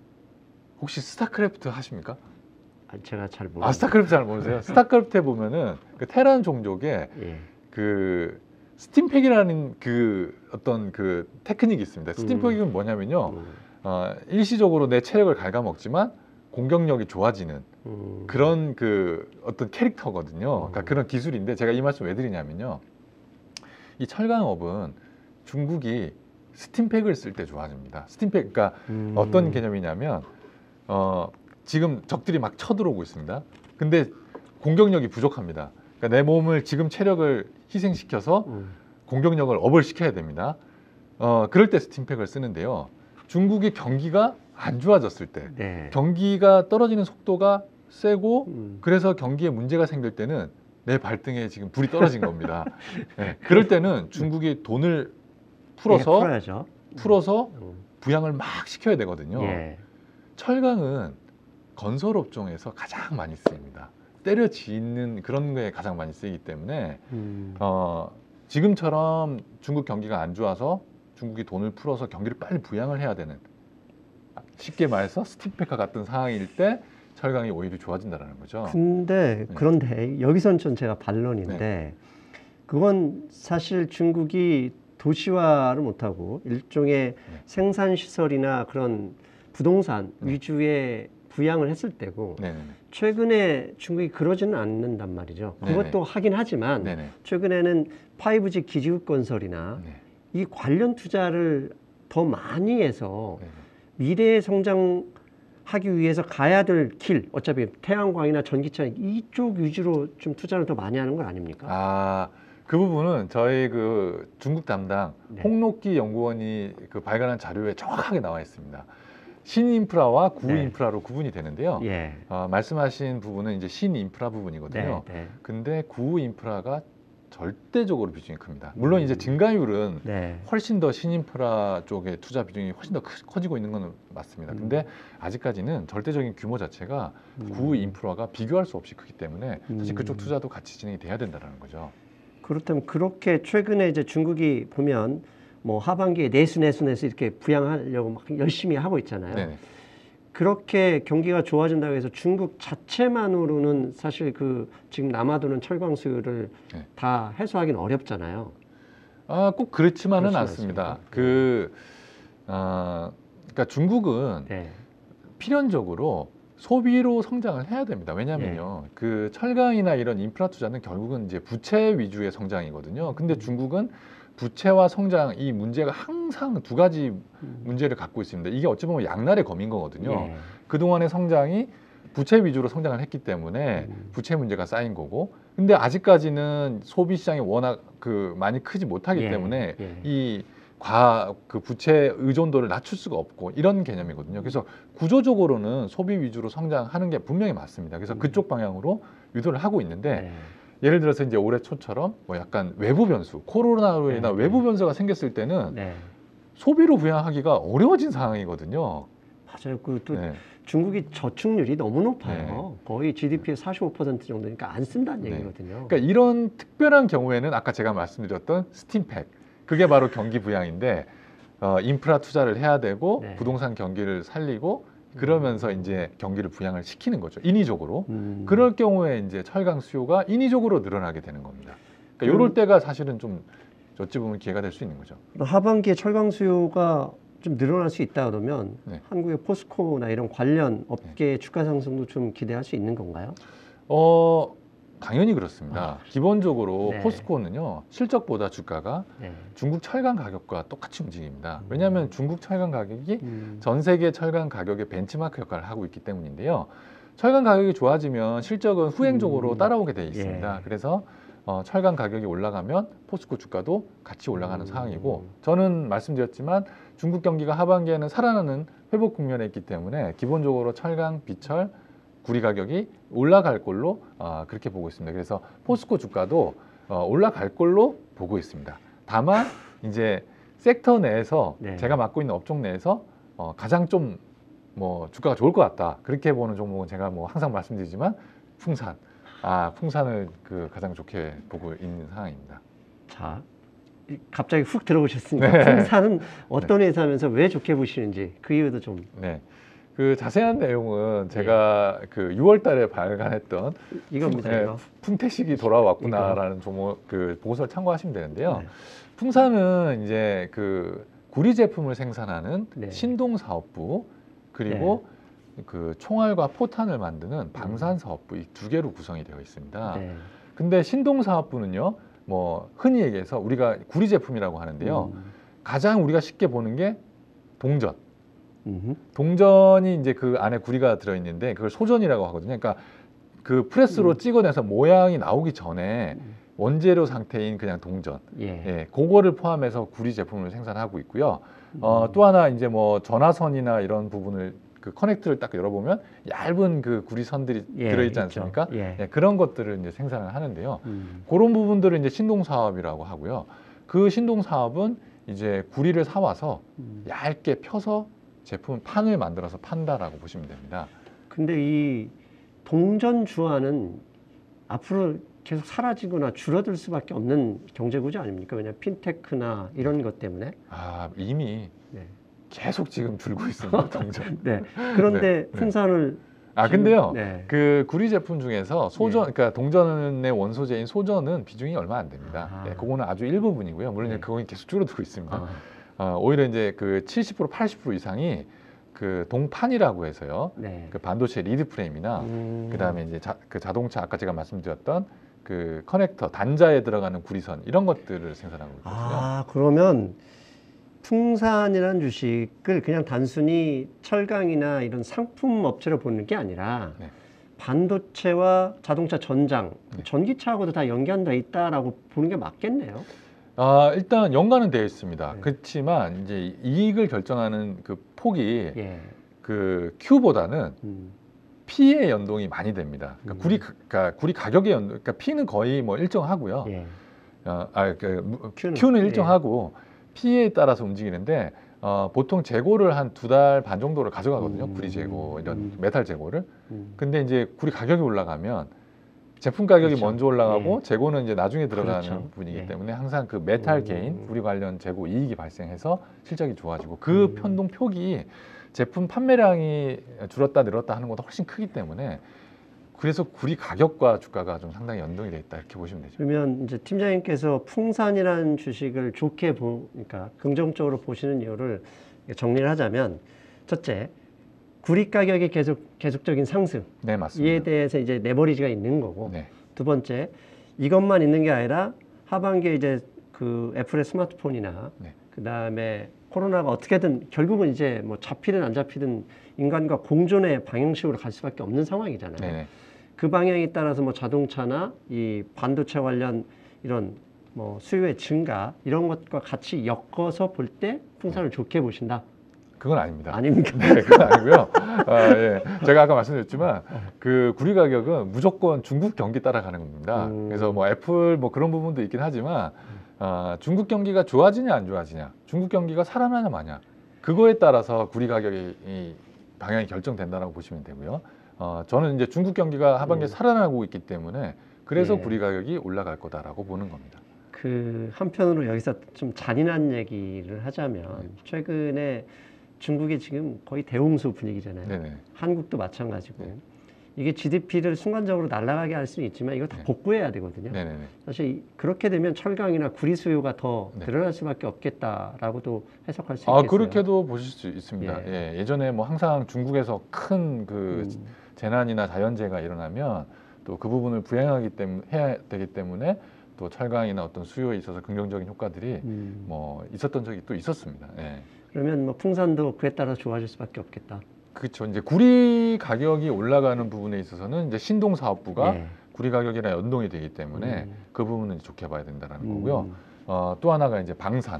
혹시 스타크래프트 하십니까? 아, 제가 잘 모르. 아 스타크래프트 잘 모르세요? 스타크래프트에 보면은 그 테란 종족의 예. 그 스팀팩이라는 그 어떤 그 테크닉이 있습니다. 스팀팩은 뭐냐면요. 음, 어, 일시적으로 내 체력을 갉아먹지만 공격력이 좋아지는 음, 그런 그 어떤 캐릭터거든요. 그러니까 음. 그런 기술인데 제가 이 말씀 왜 드리냐면요. 이 철강업은 중국이 스팀팩을 쓸 때 좋아집니다. 스팀팩, 그러니까 음, 어떤 개념이냐면 어, 지금 적들이 막 쳐들어오고 있습니다. 근데 공격력이 부족합니다. 그러니까 내 몸을 지금 체력을 희생시켜서 음, 공격력을 업을 시켜야 됩니다. 어, 그럴 때 스팀팩을 쓰는데요. 중국의 경기가 안 좋아졌을 때, 네. 경기가 떨어지는 속도가 세고 음, 그래서 경기에 문제가 생길 때는 내 발등에 지금 불이 떨어진 겁니다. 네, 그럴 때는 중국이 돈을 풀어서 예, 풀어야죠. 풀어서 음, 부양을 막 시켜야 되거든요. 예. 철강은 건설 업종에서 가장 많이 쓰입니다. 때려 짓는 그런 거에 가장 많이 쓰이기 때문에 음, 어, 지금처럼 중국 경기가 안 좋아서 중국이 돈을 풀어서 경기를 빨리 부양을 해야 되는, 쉽게 말해서 스팀팩과 같은 상황일 때 철강이 오히려 좋아진다는 거죠. 근데 네. 그런데 여기선 좀 제가 반론인데 그건 사실 중국이 도시화를 못하고 일종의 네. 생산 시설이나 그런 부동산 네. 위주의 부양을 했을 때고 네네. 최근에 중국이 그러지는 않는단 말이죠. 그것도 네네. 하긴 하지만 네네. 최근에는 파이브지 기지국 건설이나 네. 이 관련 투자를 더 많이 해서 네네. 미래의 성장하기 위해서 가야 될 길, 어차피 태양광이나 전기차 이쪽 위주로 좀 투자를 더 많이 하는 건 아닙니까? 아, 그 부분은 저희 그 중국 담당 네. 홍록기 연구원이 그 발간한 자료에 정확하게 나와 있습니다. 신인프라와 구인프라로 구분이 되는데요. 예. 어, 말씀하신 부분은 이제 신인프라 부분이거든요. 네, 네. 근데 구인프라가 절대적으로 비중이 큽니다. 물론 이제 증가율은 네. 훨씬 더 신인프라 쪽의 투자 비중이 훨씬 더 크- 커지고 있는 건 맞습니다. 근데 아직까지는 절대적인 규모 자체가 음. 구인프라가 비교할 수 없이 크기 때문에 사실 음. 그쪽 투자도 같이 진행이 돼야 된다는 거죠. 그렇다면 그렇게 최근에 이제 중국이 보면 뭐 하반기에 내수 내수 내수 이렇게 부양하려고 막 열심히 하고 있잖아요. 네네. 그렇게 경기가 좋아진다고 해서 중국 자체만으로는 사실 그 지금 남아도는 철강 수요를 네. 다 해소하기는 어렵잖아요. 아, 꼭 그렇지만은 그렇진 않습니다. 않습니다. 그, 아, 그러니까 중국은 네. 필연적으로 소비로 성장을 해야 됩니다. 왜냐하면요, 그 철강이나 이런 인프라 투자는 결국은 이제 부채 위주의 성장이거든요. 근데 음. 중국은 부채와 성장 이 문제가 항상 두 가지 음. 문제를 갖고 있습니다. 이게 어찌 보면 양날의 검인 거거든요. 예. 그동안의 성장이 부채 위주로 성장을 했기 때문에 음. 부채 문제가 쌓인 거고, 근데 아직까지는 소비 시장이 워낙 그 많이 크지 못하기 예, 때문에 예. 이 과 그 부채 의존도를 낮출 수가 없고 이런 개념이거든요. 그래서 구조적으로는 소비 위주로 성장하는 게 분명히 맞습니다. 그래서 음. 그쪽 방향으로 유도를 하고 있는데 네. 예를 들어서 이제 올해 초처럼 뭐 약간 외부 변수, 코로나로 인한 네. 외부 변수가 생겼을 때는 네. 소비로 부양하기가 어려워진 상황이거든요. 맞아요. 그 또 네. 중국이 저축률이 너무 높아요. 거의 지디피의 사십오 퍼센트 정도니까 안 쓴다는 네. 얘기거든요. 그러니까 이런 특별한 경우에는 아까 제가 말씀드렸던 스팀팩, 그게 바로 경기 부양인데 어, 인프라 투자를 해야 되고 네. 부동산 경기를 살리고 그러면서 이제 경기를 부양을 시키는 거죠. 인위적으로. 음. 그럴 경우에 이제 철강 수요가 인위적으로 늘어나게 되는 겁니다. 그러니까 음. 이럴 때가 사실은 좀 어찌 보면 기회가 될 수 있는 거죠. 하반기에 철강 수요가 좀 늘어날 수 있다 그러면 네. 한국의 포스코나 이런 관련 업계의 주가 상승도 좀 기대할 수 있는 건가요? 어, 당연히 그렇습니다. 아. 기본적으로 네. 포스코는요, 실적보다 주가가 네. 중국 철강 가격과 똑같이 움직입니다. 왜냐하면 중국 철강 가격이 음. 전 세계 철강 가격의 벤치마크 역할을 하고 있기 때문인데요. 철강 가격이 좋아지면 실적은 후행적으로 음. 따라오게 돼 있습니다. 예. 그래서 어, 철강 가격이 올라가면 포스코 주가도 같이 올라가는 음. 상황이고, 저는 말씀드렸지만 중국 경기가 하반기에는 살아나는 회복 국면에 있기 때문에 기본적으로 철강, 비철, 구리 가격이 올라갈 걸로 어, 그렇게 보고 있습니다. 그래서 포스코 주가도 어, 올라갈 걸로 보고 있습니다. 다만 이제 섹터 내에서 네. 제가 맡고 있는 업종 내에서 어, 가장 좀 뭐 주가가 좋을 것 같다 그렇게 보는 종목은 제가 뭐 항상 말씀드리지만 풍산, 아 풍산을 그 가장 좋게 보고 있는 상황입니다. 자, 이- 갑자기 훅 들어오셨으니까 네. 풍산은 어떤 회사면서 왜 좋게 보시는지 그 이유도 좀 네. 그 자세한 내용은 제가 그 유월달에 발간했던 이겁니다. 네, 이거. 풍태식이 돌아왔구나라는 종목 그 보고서를 참고하시면 되는데요. 네. 풍산은 이제 그 구리 제품을 생산하는 네. 신동 사업부 그리고 그 총알과 포탄을 만드는 방산 사업부 이 두 개로 구성이 되어 있습니다. 네. 근데 신동 사업부는요, 뭐 흔히 얘기해서 우리가 구리 제품이라고 하는데요, 음. 가장 우리가 쉽게 보는 게 동전. 음흠. 동전이 이제 그 안에 구리가 들어있는데 그걸 소전이라고 하거든요. 그러니까 그 프레스로 음. 찍어내서 모양이 나오기 전에 원재료 상태인 그냥 동전, 예. 예, 그거를 포함해서 구리 제품을 생산하고 있고요. 어, 음. 또 하나 이제 뭐 전화선이나 이런 부분을 그 커넥트를 딱 열어보면 얇은 그 구리 선들이 예, 들어있지 있죠. 않습니까? 예. 예, 그런 것들을 이제 생산을 하는데요. 음. 그런 부분들을 이제 신동 사업이라고 하고요. 그 신동 사업은 이제 구리를 사와서 음. 얇게 펴서 제품 판을 만들어서 판다라고 보시면 됩니다. 근데 이 동전 주화는 앞으로 계속 사라지거나 줄어들 수밖에 없는 경제 구조 아닙니까? 왜냐 핀테크나 이런 것 때문에. 아 이미 네. 계속 지금 줄고 있습니다. 동전. 네. 그런데 네, 네. 풍산을 아 지금- 근데요. 네. 그 구리 제품 중에서 소전, 네. 그러니까 동전의 원소재인 소전은 비중이 얼마 안 됩니다. 아. 네, 그거는 아주 일부분이고요. 물론 네. 이제 그건 계속 줄어들고 있습니다. 아, 어, 오히려 이제 그 칠십 퍼센트, 팔십 퍼센트 이상이 그 동판이라고 해서요. 네. 그 반도체 리드 프레임이나 음. 그다음에 이제 자, 그 자동차 아까 제가 말씀드렸던 그 커넥터 단자에 들어가는 구리선 이런 것들을 생산하고 있거든요. 아, 그러면 풍산이라는 주식을 그냥 단순히 철강이나 이런 상품 업체로 보는 게 아니라 네. 반도체와 자동차 전장, 네. 전기차하고도 다 연관돼 있다라고 보는 게 맞겠네요. 아, 일단 연관은 되어 있습니다. 네. 그렇지만 이제 이익을 결정하는 그 폭이 예. 그 Q보다는 음. P의 연동이 많이 됩니다. 그러니까 음. 구리, 그러니까 구리 가격의 연동, 그러니까 P는 거의 뭐 일정하고요. 예. 어, 아, 그, Q는, Q는 예. 일정하고 P에 따라서 움직이는데 어, 보통 재고를 한 두 달 반 정도를 가져가거든요. 음. 구리 재고 이런 음. 메탈 재고를. 음. 근데 이제 구리 가격이 올라가면 제품 가격이 그렇죠. 먼저 올라가고 예. 재고는 이제 나중에 들어가는 그렇죠. 부분이기 예. 때문에 항상 그 메탈 음. 게인, 구리 관련 재고 이익이 발생해서 실적이 좋아지고 그 음. 편동 폭이 제품 판매량이 줄었다 늘었다 하는 것보다 훨씬 크기 때문에 그래서 구리 가격과 주가가 좀 상당히 연동이 돼 있다 이렇게 보시면 되죠. 그러면 이제 팀장님께서 풍산이라는 주식을 좋게 보니까 긍정적으로 보시는 이유를 정리를 하자면 첫째, 구리 가격의 계속 계속적인 상승 네, 맞습니다. 이에 대해서 이제 레버리지가 있는 거고 네. 두 번째, 이것만 있는 게 아니라 하반기에 이제 그 애플의 스마트폰이나 네. 그 다음에 코로나가 어떻게든 결국은 이제 뭐 잡히든 안 잡히든 인간과 공존의 방향식으로 갈 수밖에 없는 상황이잖아요. 네네. 그 방향에 따라서 뭐 자동차나 이 반도체 관련 이런 뭐 수요의 증가 이런 것과 같이 엮어서 볼 때 풍산을 좋게 보신다. 그건 아닙니다. 아닙니까? 네, 그건 아니고요. 아, 예. 제가 아까 말씀드렸지만 그 구리 가격은 무조건 중국 경기 따라가는 겁니다. 음. 그래서 뭐 애플 뭐 그런 부분도 있긴 하지만 아, 중국 경기가 좋아지냐 안 좋아지냐, 중국 경기가 살아나냐 마냐, 그거에 따라서 구리 가격이 이 방향이 결정된다라고 보시면 되고요. 어, 저는 이제 중국 경기가 하반기에 음. 살아나고 있기 때문에 그래서 예. 구리 가격이 올라갈 거다라고 보는 겁니다. 그 한편으로 여기서 좀 잔인한 얘기를 하자면 네. 최근에 중국이 지금 거의 대홍수 분위기잖아요. 네네. 한국도 마찬가지고 네. 이게 지디피를 순간적으로 날아가게 할 수는 있지만 이거 다 네. 복구해야 되거든요. 네네네. 사실 이- 그렇게 되면 철강이나 구리 수요가 더 네. 늘어날 수밖에 없겠다라고도 해석할 수 아, 있겠어요. 그렇게도 보실 수 있습니다. 예. 예. 예전에 뭐 항상 중국에서 큰 그 음. 재난이나 자연재해가 일어나면 또 그 부분을 부양하기 때문에 해야 되기 때문에 또 철강이나 어떤 수요에 있어서 긍정적인 효과들이 음. 뭐 있었던 적이 또 있었습니다. 예. 그러면 뭐 풍산도 그에 따라 좋아질 수밖에 없겠다. 그렇죠. 이제 구리 가격이 올라가는 부분에 있어서는 이제 신동 사업부가 예. 구리 가격이랑 연동이 되기 때문에 음. 그 부분은 좋게 봐야 된다는 음. 거고요. 어, 또 하나가 이제 방산.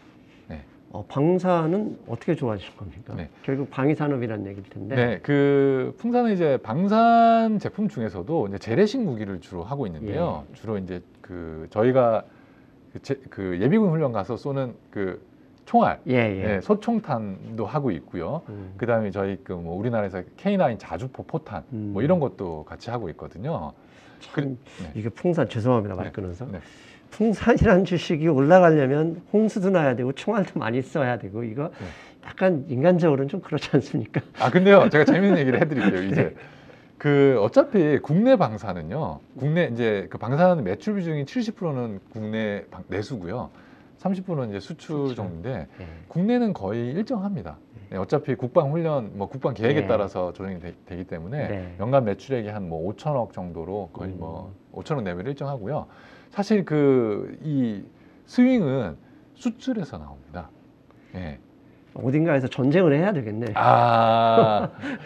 어, 방사는 어떻게 좋아질 겁니까? 네. 결국 방위산업이라는 얘기일 텐데. 네, 그 풍산은 이제 방산 제품 중에서도 이제 재래식 무기를 주로 하고 있는데요. 주로 이제 그 저희가 그, 제, 그 예비군 훈련 가서 쏘는 그 총알, 예, 예. 네, 소총탄도 하고 있고요. 음. 그 다음에 저희 그 뭐 우리나라에서 케이 나인 자주포 포탄 음. 뭐 이런 것도 같이 하고 있거든요. 참 네. 이게 풍산 죄송합니다 말 네. 끊어서 네. 풍산이라는 주식이 올라가려면 홍수도 나야 되고 총알도 많이 써야 되고 이거 네. 약간 인간적으로는 좀 그렇지 않습니까? 아 근데요, 제가 재밌는 얘기를 해드릴게요. 이제 그 어차피 국내 방사는요, 국내 이제 그 방사능 매출 비중이 칠십 퍼센트는 국내 방- 내수고요, 삼십 퍼센트는 이제 수출 그렇죠. 정도인데 예. 국내는 거의 일정합니다. 네, 어차피 국방 훈련, 뭐 국방 계획에 네. 따라서 조정이 되, 기 때문에 네. 연간 매출액이 한 뭐 오천억 정도로 거의 음. 뭐 오천억 내외로 일정하고요. 사실 그 이 스윙은 수출에서 나옵니다. 예. 어딘가에서 전쟁을 해야 되겠네. 아,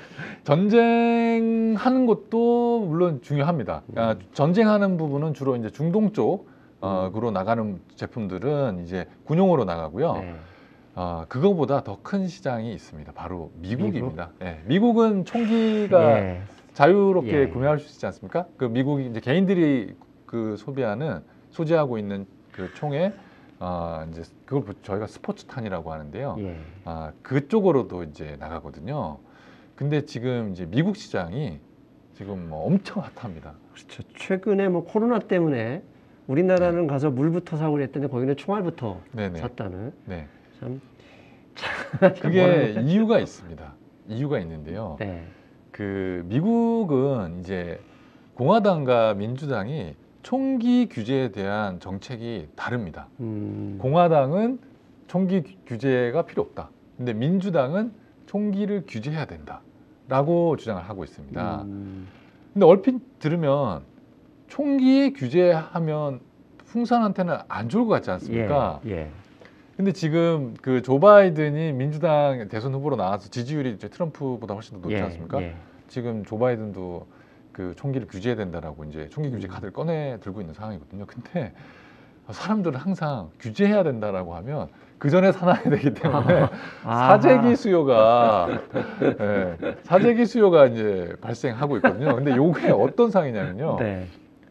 전쟁하는 것도 물론 중요합니다. 아, 전쟁하는 부분은 주로 이제 중동 쪽으로 나가는 제품들은 이제 군용으로 나가고요. 네. 어, 그거보다 더 큰 시장이 있습니다. 바로 미국입니다. 예, 미국은 총기가 예. 자유롭게 예. 구매할 수 있지 않습니까? 그 미국이 이제 개인들이 그 소비하는 소지하고 있는 그 총에 아 이제 그걸 저희가 스포츠탄이라고 하는데요. 예. 아 그쪽으로도 이제 나가거든요. 근데 지금 이제 미국 시장이 지금 뭐 엄청 핫합니다. 그렇죠. 최근에 뭐 코로나 때문에 우리나라는 가서 물부터 사고 그랬더니 거기는 총알부터 네네. 샀다는 네. 참. 그게 이유가 있습니다. 이유가 있는데요. 네. 그 미국은 이제 공화당과 민주당이 총기 규제에 대한 정책이 다릅니다. 음. 공화당은 총기 규- 규제가 필요 없다. 근데 민주당은 총기를 규제해야 된다라고 주장을 하고 있습니다. 음. 근데 얼핏 들으면 총기 규제하면 풍산한테는 안 좋을 것 같지 않습니까? 예, 예. 근데 지금 그 조 바이든이 민주당 대선 후보로 나와서 지지율이 이제 트럼프보다 훨씬 더 높지 예, 않습니까? 예. 지금 조 바이든도 그 총기를 규제해야 된다라고 이제 총기 규제 음. 카드를 꺼내 들고 있는 상황이거든요. 근데 사람들은 항상 규제해야 된다라고 하면 그 전에 사놔야 되기 때문에 아하. 사재기 수요가 예, 사재기 수요가 이제 발생하고 있거든요. 근데 요게 어떤 상황이냐면요. 네.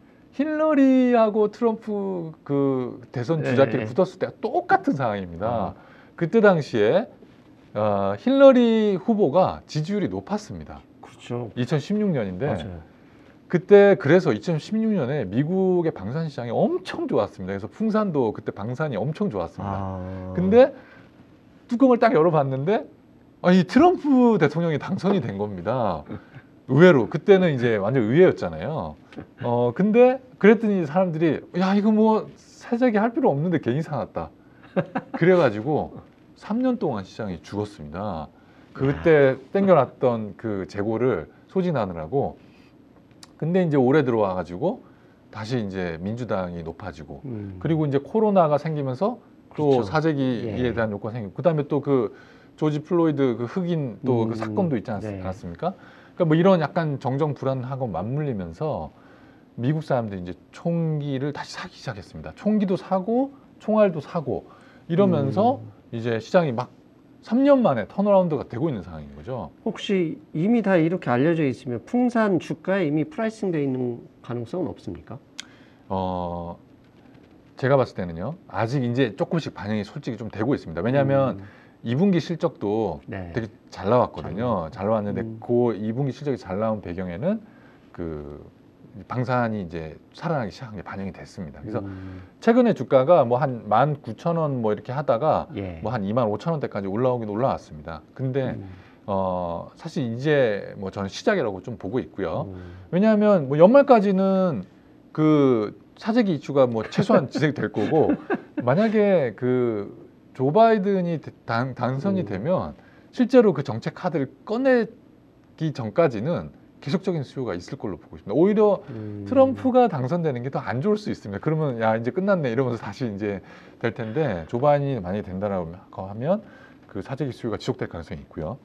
힐러리하고 트럼프 그 대선 주자끼리 네. 붙었을 때가 똑같은 상황입니다. 아. 그때 당시에 어, 힐러리 후보가 지지율이 높았습니다. 그렇죠. 이천십육 년인데 맞아요. 그때 그래서 이천십육 년에 미국의 방산 시장이 엄청 좋았습니다. 그래서 풍산도 그때 방산이 엄청 좋았습니다. 아. 근데 뚜껑을 딱 열어봤는데 아, 이 트럼프 대통령이 당선이 된 겁니다. 의외로 그때는 이제 완전 의외였잖아요. 어 근데 그랬더니 사람들이 야 이거 뭐 사재기 할 필요 없는데 괜히 사놨다. 그래가지고 삼 년 동안 시장이 죽었습니다. 그때 땡겨놨던 그 재고를 소진하느라고. 근데 이제 올해 들어와가지고 다시 이제 민주당이 높아지고 음. 그리고 이제 코로나가 생기면서 또 그렇죠. 사재기에 예. 대한 요구가 생기고 그다음에 또 그 조지 플로이드 그 흑인 또 그 음. 사건도 있지 않, 네. 않았습니까? 그러니까 뭐 이런 약간 정정 불안하고 맞물리면서 미국 사람들이 이제 총기를 다시 사기 시작했습니다. 총기도 사고 총알도 사고 이러면서 음. 이제 시장이 막 삼 년 만에 턴어라운드가 되고 있는 상황인 거죠. 혹시 이미 다 이렇게 알려져 있으면 풍산 주가에 이미 프라이싱되어 있는 가능성은 없습니까? 어 제가 봤을 때는요. 아직 이제 조금씩 반영이 솔직히 좀 되고 있습니다. 왜냐하면 음. 이 분기 실적도 네. 되게 잘 나왔거든요. 잘 나왔는데 음. 그 이 분기 실적이 잘 나온 배경에는 그 방산이 이제 살아나기 시작한 게 반영이 됐습니다. 그래서 음. 최근에 주가가 뭐 한 만 구천 원 뭐 이렇게 하다가 예. 뭐 한 이만 오천 원대까지 올라오긴 올라왔습니다. 근데 음. 어 사실 이제 뭐 저는 시작이라고 좀 보고 있고요. 음. 왜냐하면 뭐 연말까지는 그 사재기 이슈가 뭐 최소한 지속될 거고 만약에 그 조 바이든이 당, 당선이 음. 되면 실제로 그 정책 카드를 꺼내기 전까지는 계속적인 수요가 있을 걸로 보고 있습니다. 오히려 음. 트럼프가 당선되는 게 더 안 좋을 수 있습니다. 그러면 야 이제 끝났네 이러면서 다시 이제 될 텐데 조 바이든이 많이 된다라고 하면 그 사재기 수요가 지속될 가능성이 있고요.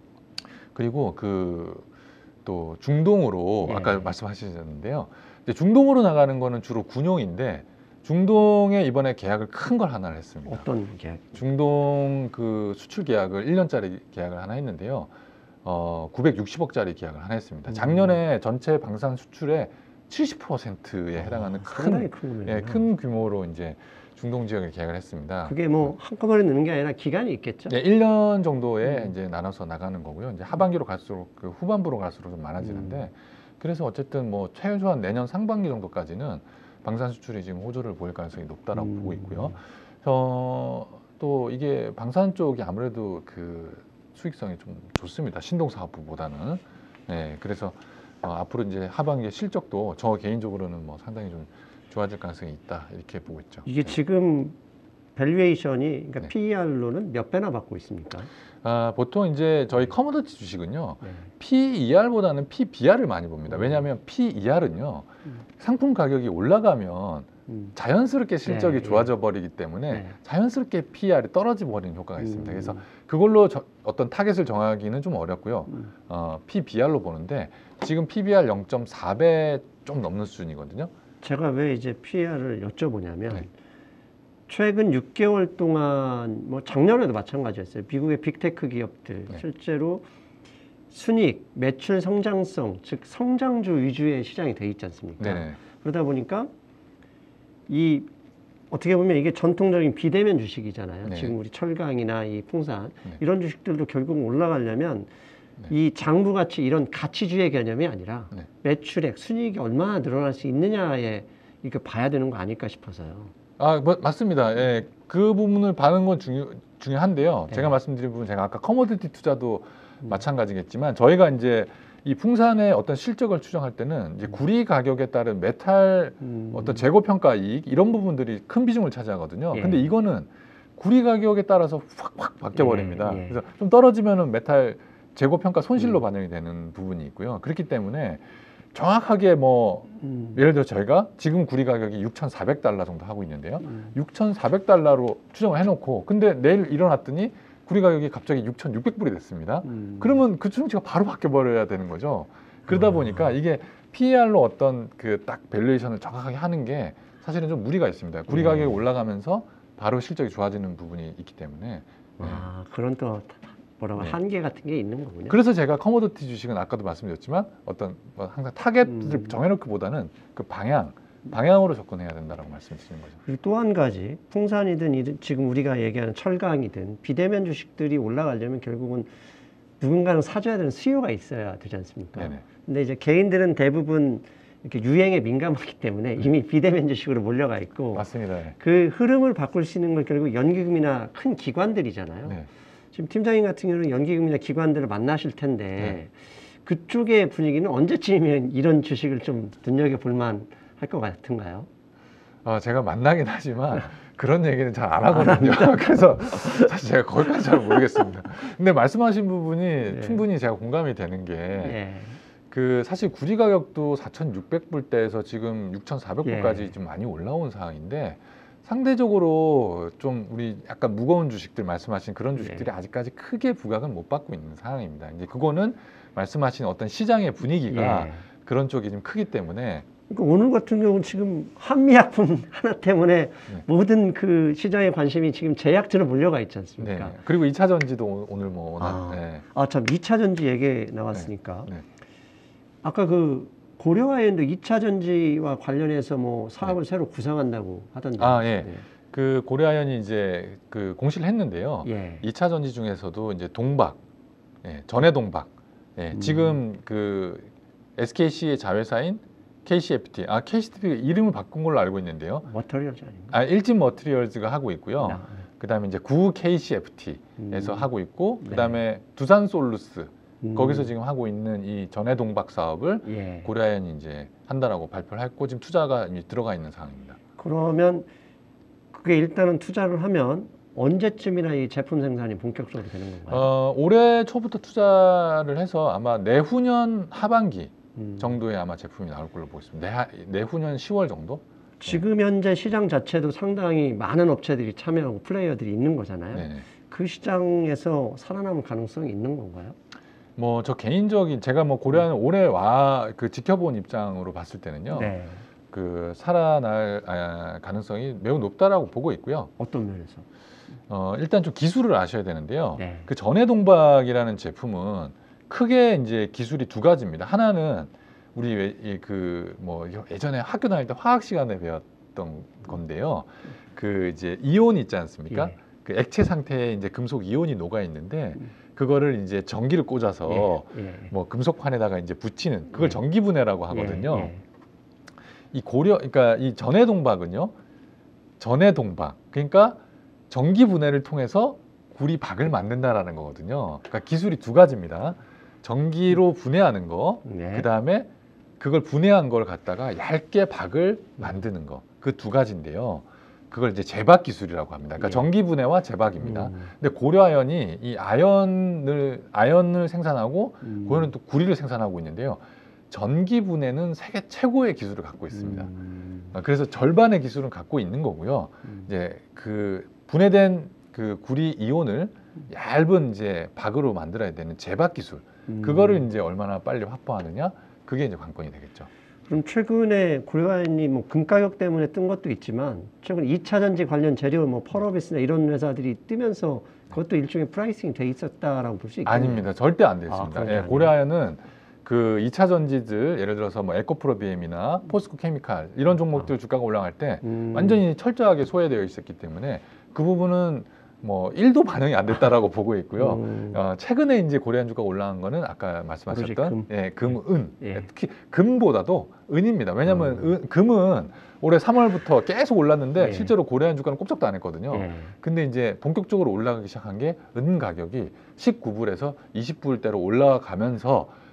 그리고 그 또 중동으로 예. 아까 말씀하셨는데요. 이제 중동으로 나가는 거는 주로 군용인데 중동에 이번에 계약을 큰 걸 하나를 했습니다. 어떤 계약? 중동 그 수출 계약을 일 년짜리 계약을 하나 했는데요. 어, 구백육십억짜리 계약을 하나 했습니다. 음. 작년에 전체 방산 수출의 칠십 퍼센트에 해당하는 아, 큰, 상당히 큰 금액이네요. 예, 큰 규모로 이제 중동 지역에 계약을 했습니다. 그게 뭐 한꺼번에 넣는 게 아니라 기간이 있겠죠? 네, 일 년 정도에 음. 이제 나눠서 나가는 거고요. 이제 하반기로 갈수록 그 후반부로 갈수록 좀 많아지는데 음. 그래서 어쨌든 뭐 최소한 내년 상반기 정도까지는 방산 수출이 지금 호조를 보일 가능성이 높다라고 음. 보고 있고요. 어, 또 이게 방산 쪽이 아무래도 그 수익성이 좀 좋습니다. 신동 사업부보다는. 네, 그래서 어, 앞으로 이제 하반기 실적도 저 개인적으로는 뭐 상당히 좀 좋아질 가능성이 있다 이렇게 보고 있죠. 이게 지금 밸류에이션이 그러니까 네. 피이알로는 몇 배나 받고 있습니까? 아, 보통 이제 저희 커머디티 주식은요. 네. 피이알보다는 피비알을 많이 봅니다. 왜냐하면 피이알은요. 음. 상품 가격이 올라가면 음. 자연스럽게 실적이 네, 좋아져 버리기 때문에 네. 자연스럽게 피이알이 떨어져 버리는 효과가 있습니다. 음. 그래서 그걸로 저, 어떤 타겟을 정하기는 좀 어렵고요. 음. 어, 피비알로 보는데 지금 피비알 영 점 사 배 좀 넘는 수준이거든요. 제가 왜 이제 피이알을 여쭤보냐면 네. 최근 육 개월 동안 뭐 작년에도 마찬가지였어요. 미국의 빅테크 기업들 네. 실제로 순이익, 매출 성장성, 즉 성장주 위주의 시장이 돼 있지 않습니까? 네네. 그러다 보니까 이 어떻게 보면 이게 전통적인 비대면 주식이잖아요. 네. 지금 우리 철강이나 이 풍산 네. 이런 주식들도 결국 올라가려면 네. 이 장부 가치 이런 가치주의 개념이 아니라 네. 매출액, 순이익이 얼마나 늘어날 수 있느냐에 이렇게 봐야 되는 거 아닐까 싶어서요. 아, 뭐, 맞습니다. 예, 그 부분을 봐는 건 중요, 중요한데요. 네. 제가 말씀드린 부분, 제가 아까 커머디티 투자도 음. 마찬가지겠지만 저희가 이제 이 풍산의 어떤 실적을 추정할 때는 이제 구리 가격에 따른 메탈 음. 어떤 재고 평가 이익 이런 부분들이 큰 비중을 차지하거든요. 예. 근데 이거는 구리 가격에 따라서 확확 바뀌어 버립니다. 예, 예. 그래서 좀 떨어지면은 메탈 재고 평가 손실로 음. 반영이 되는 부분이 있고요. 그렇기 때문에 정확하게 뭐 음. 예를 들어 저희가 지금 구리 가격이 육천사백 달러 정도 하고 있는데요. 음. 육천사백 달러로 추정을 해놓고 근데 내일 일어났더니 구리 가격이 갑자기 육천육백 불이 됐습니다. 음. 그러면 그 추정치가 바로 바뀌어 버려야 되는 거죠. 그러다 아. 보니까 이게 피이알로 어떤 그 딱 밸류에이션을 정확하게 하는 게 사실은 좀 무리가 있습니다. 구리 네. 가격이 올라가면서 바로 실적이 좋아지는 부분이 있기 때문에. 네. 아, 그런 또 뭐라고 네. 한계 같은 게 있는 거군요. 그래서 제가 커머디티 주식은 아까도 말씀드렸지만 어떤 뭐 항상 타겟을 음. 정해놓기보다는 그 방향, 방향으로 접근해야 된다라고 말씀드리는 거죠. 그리고 또 한 가지 풍산이든 이든 지금 우리가 얘기하는 철강이든 비대면 주식들이 올라가려면 결국은 누군가는 사줘야 되는 수요가 있어야 되지 않습니까? 네네. 근데 이제 개인들은 대부분 이렇게 유행에 민감하기 때문에 이미 비대면 주식으로 몰려가 있고 맞습니다. 네. 그 흐름을 바꿀 수 있는 건 결국 연기금이나 큰 기관들이잖아요. 네. 지금 팀장님 같은 경우는 연기금이나 기관들을 만나실 텐데 네. 그쪽의 분위기는 언제쯤이면 이런 주식을 좀 눈여겨볼 만할 것 같은가요? 아, 제가 만나긴 하지만 그런 얘기는 잘 안 하거든요. 그래서 사실 제가 거기까지 잘 모르겠습니다. 근데 말씀하신 부분이 네. 충분히 제가 공감이 되는 게 예. 그 사실 구리 가격도 사천육백 불대에서 지금 육천사백 불까지 예. 좀 많이 올라온 상황인데 상대적으로 좀 우리 약간 무거운 주식들 말씀하신 그런 주식들이 예. 아직까지 크게 부각을 못 받고 있는 상황입니다. 이제 그거는 말씀하신 어떤 시장의 분위기가 예. 그런 쪽이 좀 크기 때문에 그러니까 오늘 같은 경우는 지금 한미약품 하나 때문에 네. 모든 그 시장의 관심이 지금 제약주로 몰려가 있지 않습니까? 네. 그리고 이 차 전지도 오- 오늘 뭐 워낙 아, 네. 아, 참 이 차 전지 얘기 나왔으니까 네. 네. 아까 그 고려아연도 이 차 전지와 관련해서 뭐 사업을 새로 구상한다고 하던데. 아, 예. 그 고려아연이 이제 그 공시를 했는데요. 예. 이 차 전지 중에서도 이제 동박, 예, 전해동박, 예, 음. 지금 그 에스케이씨의 자회사인 케이씨에프티, 아 케이씨에프티가 이름을 바꾼 걸로 알고 있는데요. 머터리얼즈 아닌가? 아 일진 머티리얼즈가 하고 있고요. 아, 그다음에 이제 구 케이씨에프티에서 음. 하고 있고, 네. 그다음에 두산 솔루스 음. 거기서 지금 하고 있는 이 전해동박 사업을 예. 고려아연이 이제 한다라고 발표를 했고 지금 투자가 이미 들어가 있는 상황입니다. 그러면 그게 일단은 투자를 하면 언제쯤이나 이 제품 생산이 본격적으로 되는 건가요? 어, 올해 초부터 투자를 해서 아마 내후년 하반기 음. 정도에 아마 제품이 나올 걸로 보고 있습니다. 내하, 내후년 시월 정도? 지금 현재 시장 자체도 상당히 많은 업체들이 참여하고 플레이어들이 있는 거잖아요. 네네. 그 시장에서 살아남을 가능성이 있는 건가요? 뭐 저 개인적인 제가 뭐 고려하는 올해 와 그 지켜본 입장으로 봤을 때는요. 네. 그 살아날 아, 가능성이 매우 높다라고 보고 있고요. 어떤 면에서? 어, 일단 좀 기술을 아셔야 되는데요. 네. 그 전해동박이라는 제품은 크게 이제 기술이 두 가지입니다. 하나는 우리 그 뭐 예전에 학교 다닐 때 화학 시간에 배웠던 건데요. 그 이제 이온 있지 않습니까? 예. 그 액체 상태에 이제 금속 이온이 녹아 있는데 음. 그거를 이제 전기를 꽂아서 예, 예. 뭐 금속판에다가 이제 붙이는 그걸 예. 전기분해라고 하거든요. 예, 예. 이 고려 그러니까 이 전해동박은요. 전해동박 그러니까 전기분해를 통해서 구리 박을 만든다라는 거거든요. 그러니까 기술이 두 가지입니다. 전기로 분해하는 거, 네. 그 다음에 그걸 분해한 걸 갖다가 얇게 박을 만드는 거, 그 두 가지인데요. 그걸 이제 제박 기술이라고 합니다. 그러니까 예. 전기 분해와 제박입니다. 음. 근데 고려아연이 이 아연을 아연을 생산하고 음. 고려는 또 구리를 생산하고 있는데요. 전기 분해는 세계 최고의 기술을 갖고 있습니다. 음. 아, 그래서 절반의 기술은 갖고 있는 거고요. 음. 이제 그 분해된 그 구리 이온을 얇은 이제 박으로 만들어야 되는 제박 기술, 음. 그거를 이제 얼마나 빨리 확보하느냐, 그게 이제 관건이 되겠죠. 그럼 최근에 고려아연이 뭐 금가격 때문에 뜬 것도 있지만 최근 이 차 전지 관련 재료 뭐 펄어비스나 이런 회사들이 뜨면서 그것도 일종의 프라이싱이 돼 있었다라고 볼 수 있겠네요. 아닙니다. 절대 안 됐습니다. 아, 그건 예, 아니에요. 고려아연은 그 이 차 전지들 예를 들어서 뭐 에코프로비엠이나 포스코 케미칼 이런 종목들 주가가 올라갈 때 음. 완전히 철저하게 소외되어 있었기 때문에 그 부분은 뭐 일도 반영이 안 됐다라고 보고 있고요. 음. 어, 최근에 이제 고려아연 주가 올라간 거는 아까 말씀하셨던 오로지 금. 예, 금, 은. 예. 특히 금보다도 은입니다. 왜냐하면 음. 은, 금은 올해 삼월부터 계속 올랐는데 예. 실제로 고려아연 주가는 꼼짝도 안 했거든요. 예. 근데 이제 본격적으로 올라가기 시작한 게 은 가격이 십구 불에서 이십 불대로 올라가면서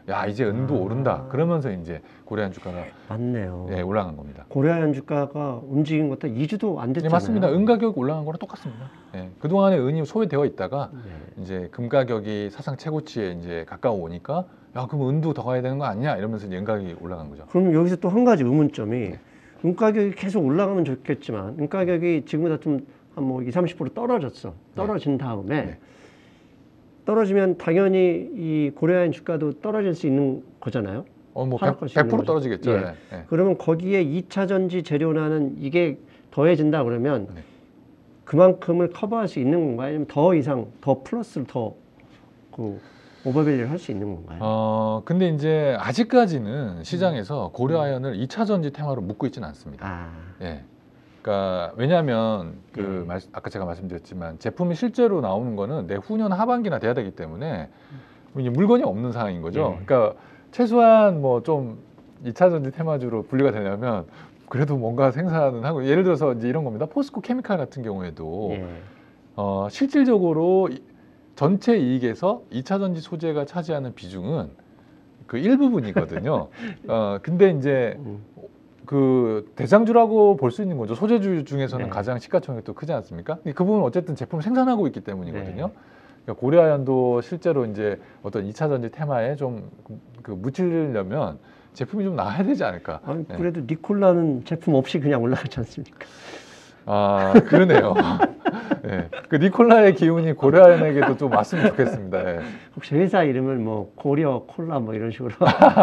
야 이제 은도 아. 오른다. 그러면서 이제 고려아연 주가가 맞네요. 예, 올라간 겁니다. 고려아연 주가가 움직인 것도 이 주도 안 네, 됐잖아요. 맞습니다. 은 가격 올라간 거랑 똑같습니다. 예, 그 동안에 은이 소외되어 있다가 네. 이제 금 가격이 사상 최고치에 이제 가까워 오니까 야 그럼 은도 더 가야 되는 거 아니냐 이러면서 이제 은 가격이 올라간 거죠. 그럼 여기서 또 한 가지 의문점이 네. 은 가격이 계속 올라가면 좋겠지만 은 가격이 지금보다 좀 한 뭐 이십, 삼십 퍼센트 떨어졌어. 떨어진 다음에 네. 떨어지면 당연히 이 고려아연 주가도 떨어질 수 있는 거잖아요. 어, 뭐 하락할 수 백 있는 퍼센트 거죠. 떨어지겠죠. 예. 예. 예. 그러면 거기에 이 차 전지 재료라는 이게 더해진다 그러면 네. 그만큼을 커버할 수 있는 건가요? 아니면 더 이상 더 플러스를 더그 오버밸류를 할 수 있는 건가요? 어 근데 이제 아직까지는 시장에서 고려아연을 이 차 전지 테마로 묶고 있지는 않습니다. 아, 예. 그러니까 왜냐하면 그 네. 말, 아까 제가 말씀드렸지만 제품이 실제로 나오는 거는 내후년 하반기나 돼야 되기 때문에 이제 물건이 없는 상황인 거죠. 네. 그러니까 최소한 뭐 좀 이 차 전지 테마주로 분류가 되려면 그래도 뭔가 생산은 하고 예를 들어서 이제 이런 겁니다. 포스코 케미칼 같은 경우에도 예. 어, 실질적으로 이- 전체 이익에서 이 차 전지 소재가 차지하는 비중은 그 일부분이거든요. 어, 근데 이제 음, 그 대장주라고 볼 수 있는 거죠. 소재주 중에서는 네. 가장 시가총액이 또 크지 않습니까? 그 부분은 어쨌든 제품을 생산하고 있기 때문이거든요. 네. 그러니까 고려아연도 실제로 이제 어떤 이 차 전지 테마에 좀 그 묻히려면 제품이 좀 나와야 되지 않을까. 아니, 네. 그래도 니콜라는 제품 없이 그냥 올라가지 않습니까? 아 그러네요. 네. 그 니콜라의 기운이 고려아연에게도 좀 왔으면 좋겠습니다. 네. 혹시 회사 이름을 뭐 고려 콜라 뭐 이런 식으로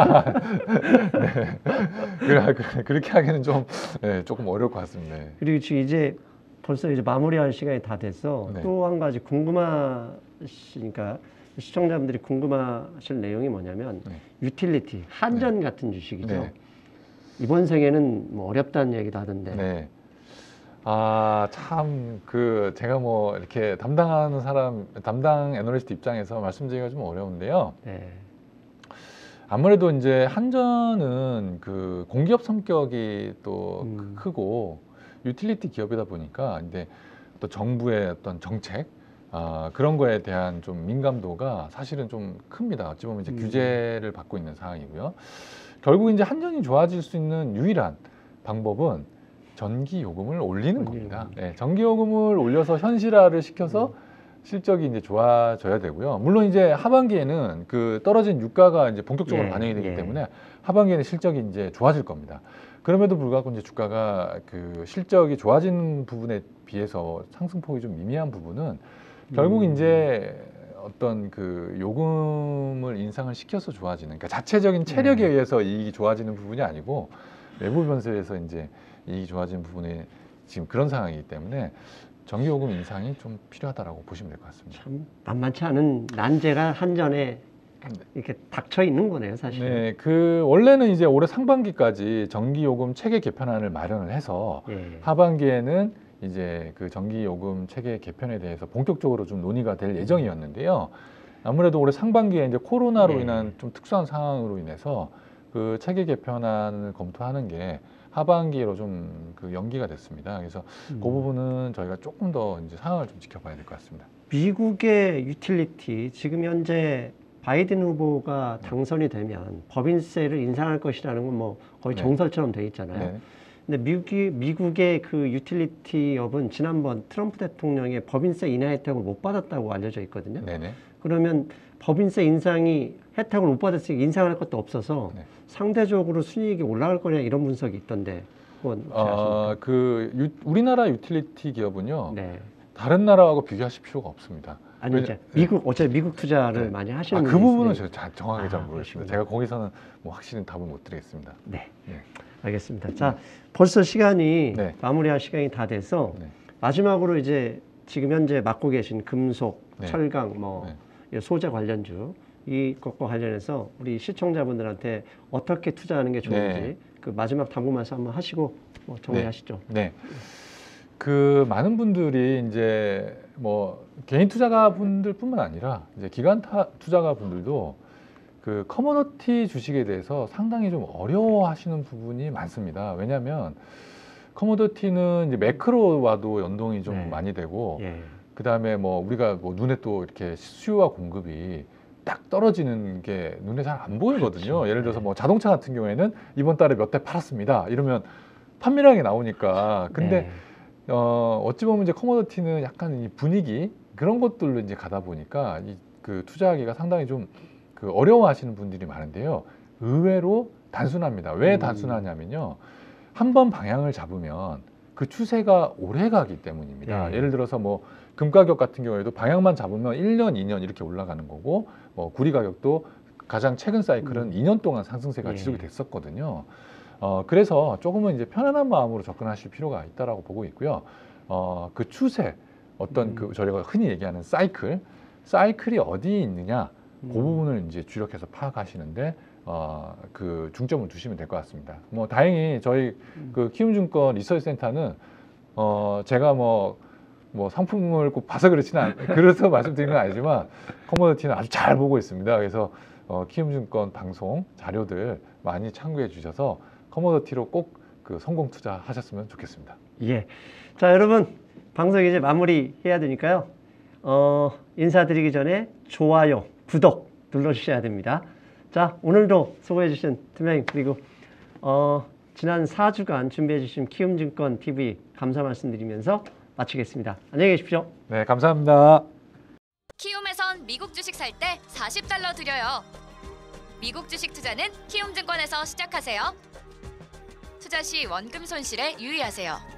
그래, 그래, 그렇게 하기는 좀 네, 조금 어려울 것 같습니다. 네. 그리고 지금 이제 벌써 이제 마무리할 시간이 다 돼서 네. 또 한 가지 궁금하시니까 시청자분들이 궁금하실 내용이 뭐냐면 네. 유틸리티 한전 같은 주식이죠. 네. 이번 생에는 뭐 어렵다는 얘기도 하던데. 네. 아, 참, 그, 제가 뭐, 이렇게 담당하는 사람, 담당 애널리스트 입장에서 말씀드리기가 좀 어려운데요. 네. 아무래도 이제 한전은 그 공기업 성격이 또 음. 크고 유틸리티 기업이다 보니까 이제 또 정부의 어떤 정책, 아, 그런 거에 대한 좀 민감도가 사실은 좀 큽니다. 어찌 보면 이제 음. 규제를 받고 있는 상황이고요. 결국 이제 한전이 좋아질 수 있는 유일한 방법은 전기 요금을 올리는 올리는 겁니다. 겁니다. 네, 전기 요금을 올려서 현실화를 시켜서 실적이 이제 좋아져야 되고요. 물론 이제 하반기에는 그 떨어진 유가가 이제 본격적으로 예, 반영이 되기 예. 때문에 하반기에는 실적이 이제 좋아질 겁니다. 그럼에도 불구하고 이제 주가가 그 실적이 좋아진 부분에 비해서 상승폭이 좀 미미한 부분은 결국 음. 이제 어떤 그 요금을 인상을 시켜서 좋아지는, 그러니까 자체적인 체력에 네. 의해서 이익이 좋아지는 부분이 아니고 외부 변수에서 이제 이익이 좋아지는 부분에 지금 그런 상황이기 때문에 전기요금 인상이 좀 필요하다라고 보시면 될 것 같습니다. 참 만만치 않은 난제가 한전에 이렇게 닥쳐 있는 거네요, 사실. 네, 그 원래는 이제 올해 상반기까지 전기요금 체계 개편안을 마련을 해서 예. 하반기에는 이제 그 전기요금 체계 개편에 대해서 본격적으로 좀 논의가 될 예정이었는데요. 아무래도 올해 상반기에 이제 코로나로 네. 인한 좀 특수한 상황으로 인해서 그 체계 개편안을 검토하는 게 하반기로 좀 그 연기가 됐습니다. 그래서 음. 그 부분은 저희가 조금 더 이제 상황을 좀 지켜봐야 될 것 같습니다. 미국의 유틸리티 지금 현재 바이든 후보가 당선이 되면 법인세를 인상할 것이라는 건 뭐 거의 네. 정설처럼 돼 있잖아요. 네. 근데 미국이 미국의 그 유틸리티업은 지난번 트럼프 대통령의 법인세 인하 혜택을 못 받았다고 알려져 있거든요. 네네. 그러면 법인세 인상이 혜택을 못 받았으니까 인상할 것도 없어서 네. 상대적으로 순이익이 올라갈 거냐 이런 분석이 있던데 그건 혹시 아십니까? 어, 그 유, 우리나라 유틸리티 기업은요 네. 다른 나라하고 비교하실 필요가 없습니다. 아니 이제 왜냐- 미국 어차피 미국 투자를 네. 많이 아, 하시는 그 분이 부분은 있으니- 제가 자- 정확하게 잘 아, 모르겠습니다. 그러시구나. 제가 거기서는 뭐 확실히 답을 못 드리겠습니다. 네. 네. 알겠습니다. 자, 벌써 시간이 네. 마무리할 시간이 다 돼서 네. 마지막으로 이제 지금 현재 맡고 계신 금속, 네. 철강, 뭐 네. 소재 관련주 이것과 관련해서 우리 시청자분들한테 어떻게 투자하는 게 좋은지 네. 그 마지막 당부 말씀 한번 하시고 뭐 정리하시죠. 네. 그 많은 분들이 이제 뭐 개인 투자가 분들뿐만 아니라 이제 기관 타, 투자가 분들도 그 커머너티 주식에 대해서 상당히 좀 어려워하시는 부분이 많습니다. 왜냐하면 커머너티는 이제 매크로와도 연동이 좀 네. 많이 되고 예. 그 다음에 뭐 우리가 뭐 눈에 또 이렇게 수요와 공급이 딱 떨어지는 게 눈에 잘 안 보이거든요. 그렇죠. 예를 들어서 뭐 자동차 같은 경우에는 이번 달에 몇 대 팔았습니다. 이러면 판매량이 나오니까. 근데 네. 어, 어찌 보면 이제 커머더티는 약간 이 분위기 그런 것들로 이제 가다 보니까 이 그 투자하기가 상당히 좀 그 어려워하시는 분들이 많은데요. 의외로 단순합니다. 왜 음. 단순하냐면요. 한 번 방향을 잡으면 그 추세가 오래 가기 때문입니다. 네. 예를 들어서 뭐 금 가격 같은 경우에도 방향만 잡으면 일 년, 이 년 이렇게 올라가는 거고 뭐 구리 가격도 가장 최근 사이클은 음. 이 년 동안 상승세가 예. 지속이 됐었거든요. 어, 그래서 조금은 이제 편안한 마음으로 접근하실 필요가 있다라고 보고 있고요. 어, 그 추세, 어떤 음. 그 저희가 흔히 얘기하는 사이클, 사이클이 어디에 있느냐, 음. 그 부분을 이제 주력해서 파악하시는데 어, 그 중점을 두시면 될 것 같습니다. 뭐 다행히 저희 음. 그 키움증권 리서치 센터는 어, 제가 뭐 뭐 상품을 꼭 봐서 그렇지는 않, 그래서 말씀드린 건 아니지만 커머더티는 아주 잘 보고 있습니다. 그래서 어, 키움증권 방송 자료들 많이 참고해 주셔서 커머더티로 꼭 그 성공 투자하셨으면 좋겠습니다. 예. 자, 여러분 방송 이제 마무리해야 되니까요. 어, 인사드리기 전에 좋아요, 구독 눌러주셔야 됩니다. 자, 오늘도 수고해주신 팀장님 그리고 어, 지난 사 주간 준비해주신 키움증권 티비 감사 말씀드리면서 마치겠습니다. 안녕히 계십시오. 네, 감사합니다. 키움에선 미국 주식 살 때 사십 달러 드려요. 미국 주식 투자는 키움증권에서 시작하세요. 투자 시 원금 손실에 유의하세요.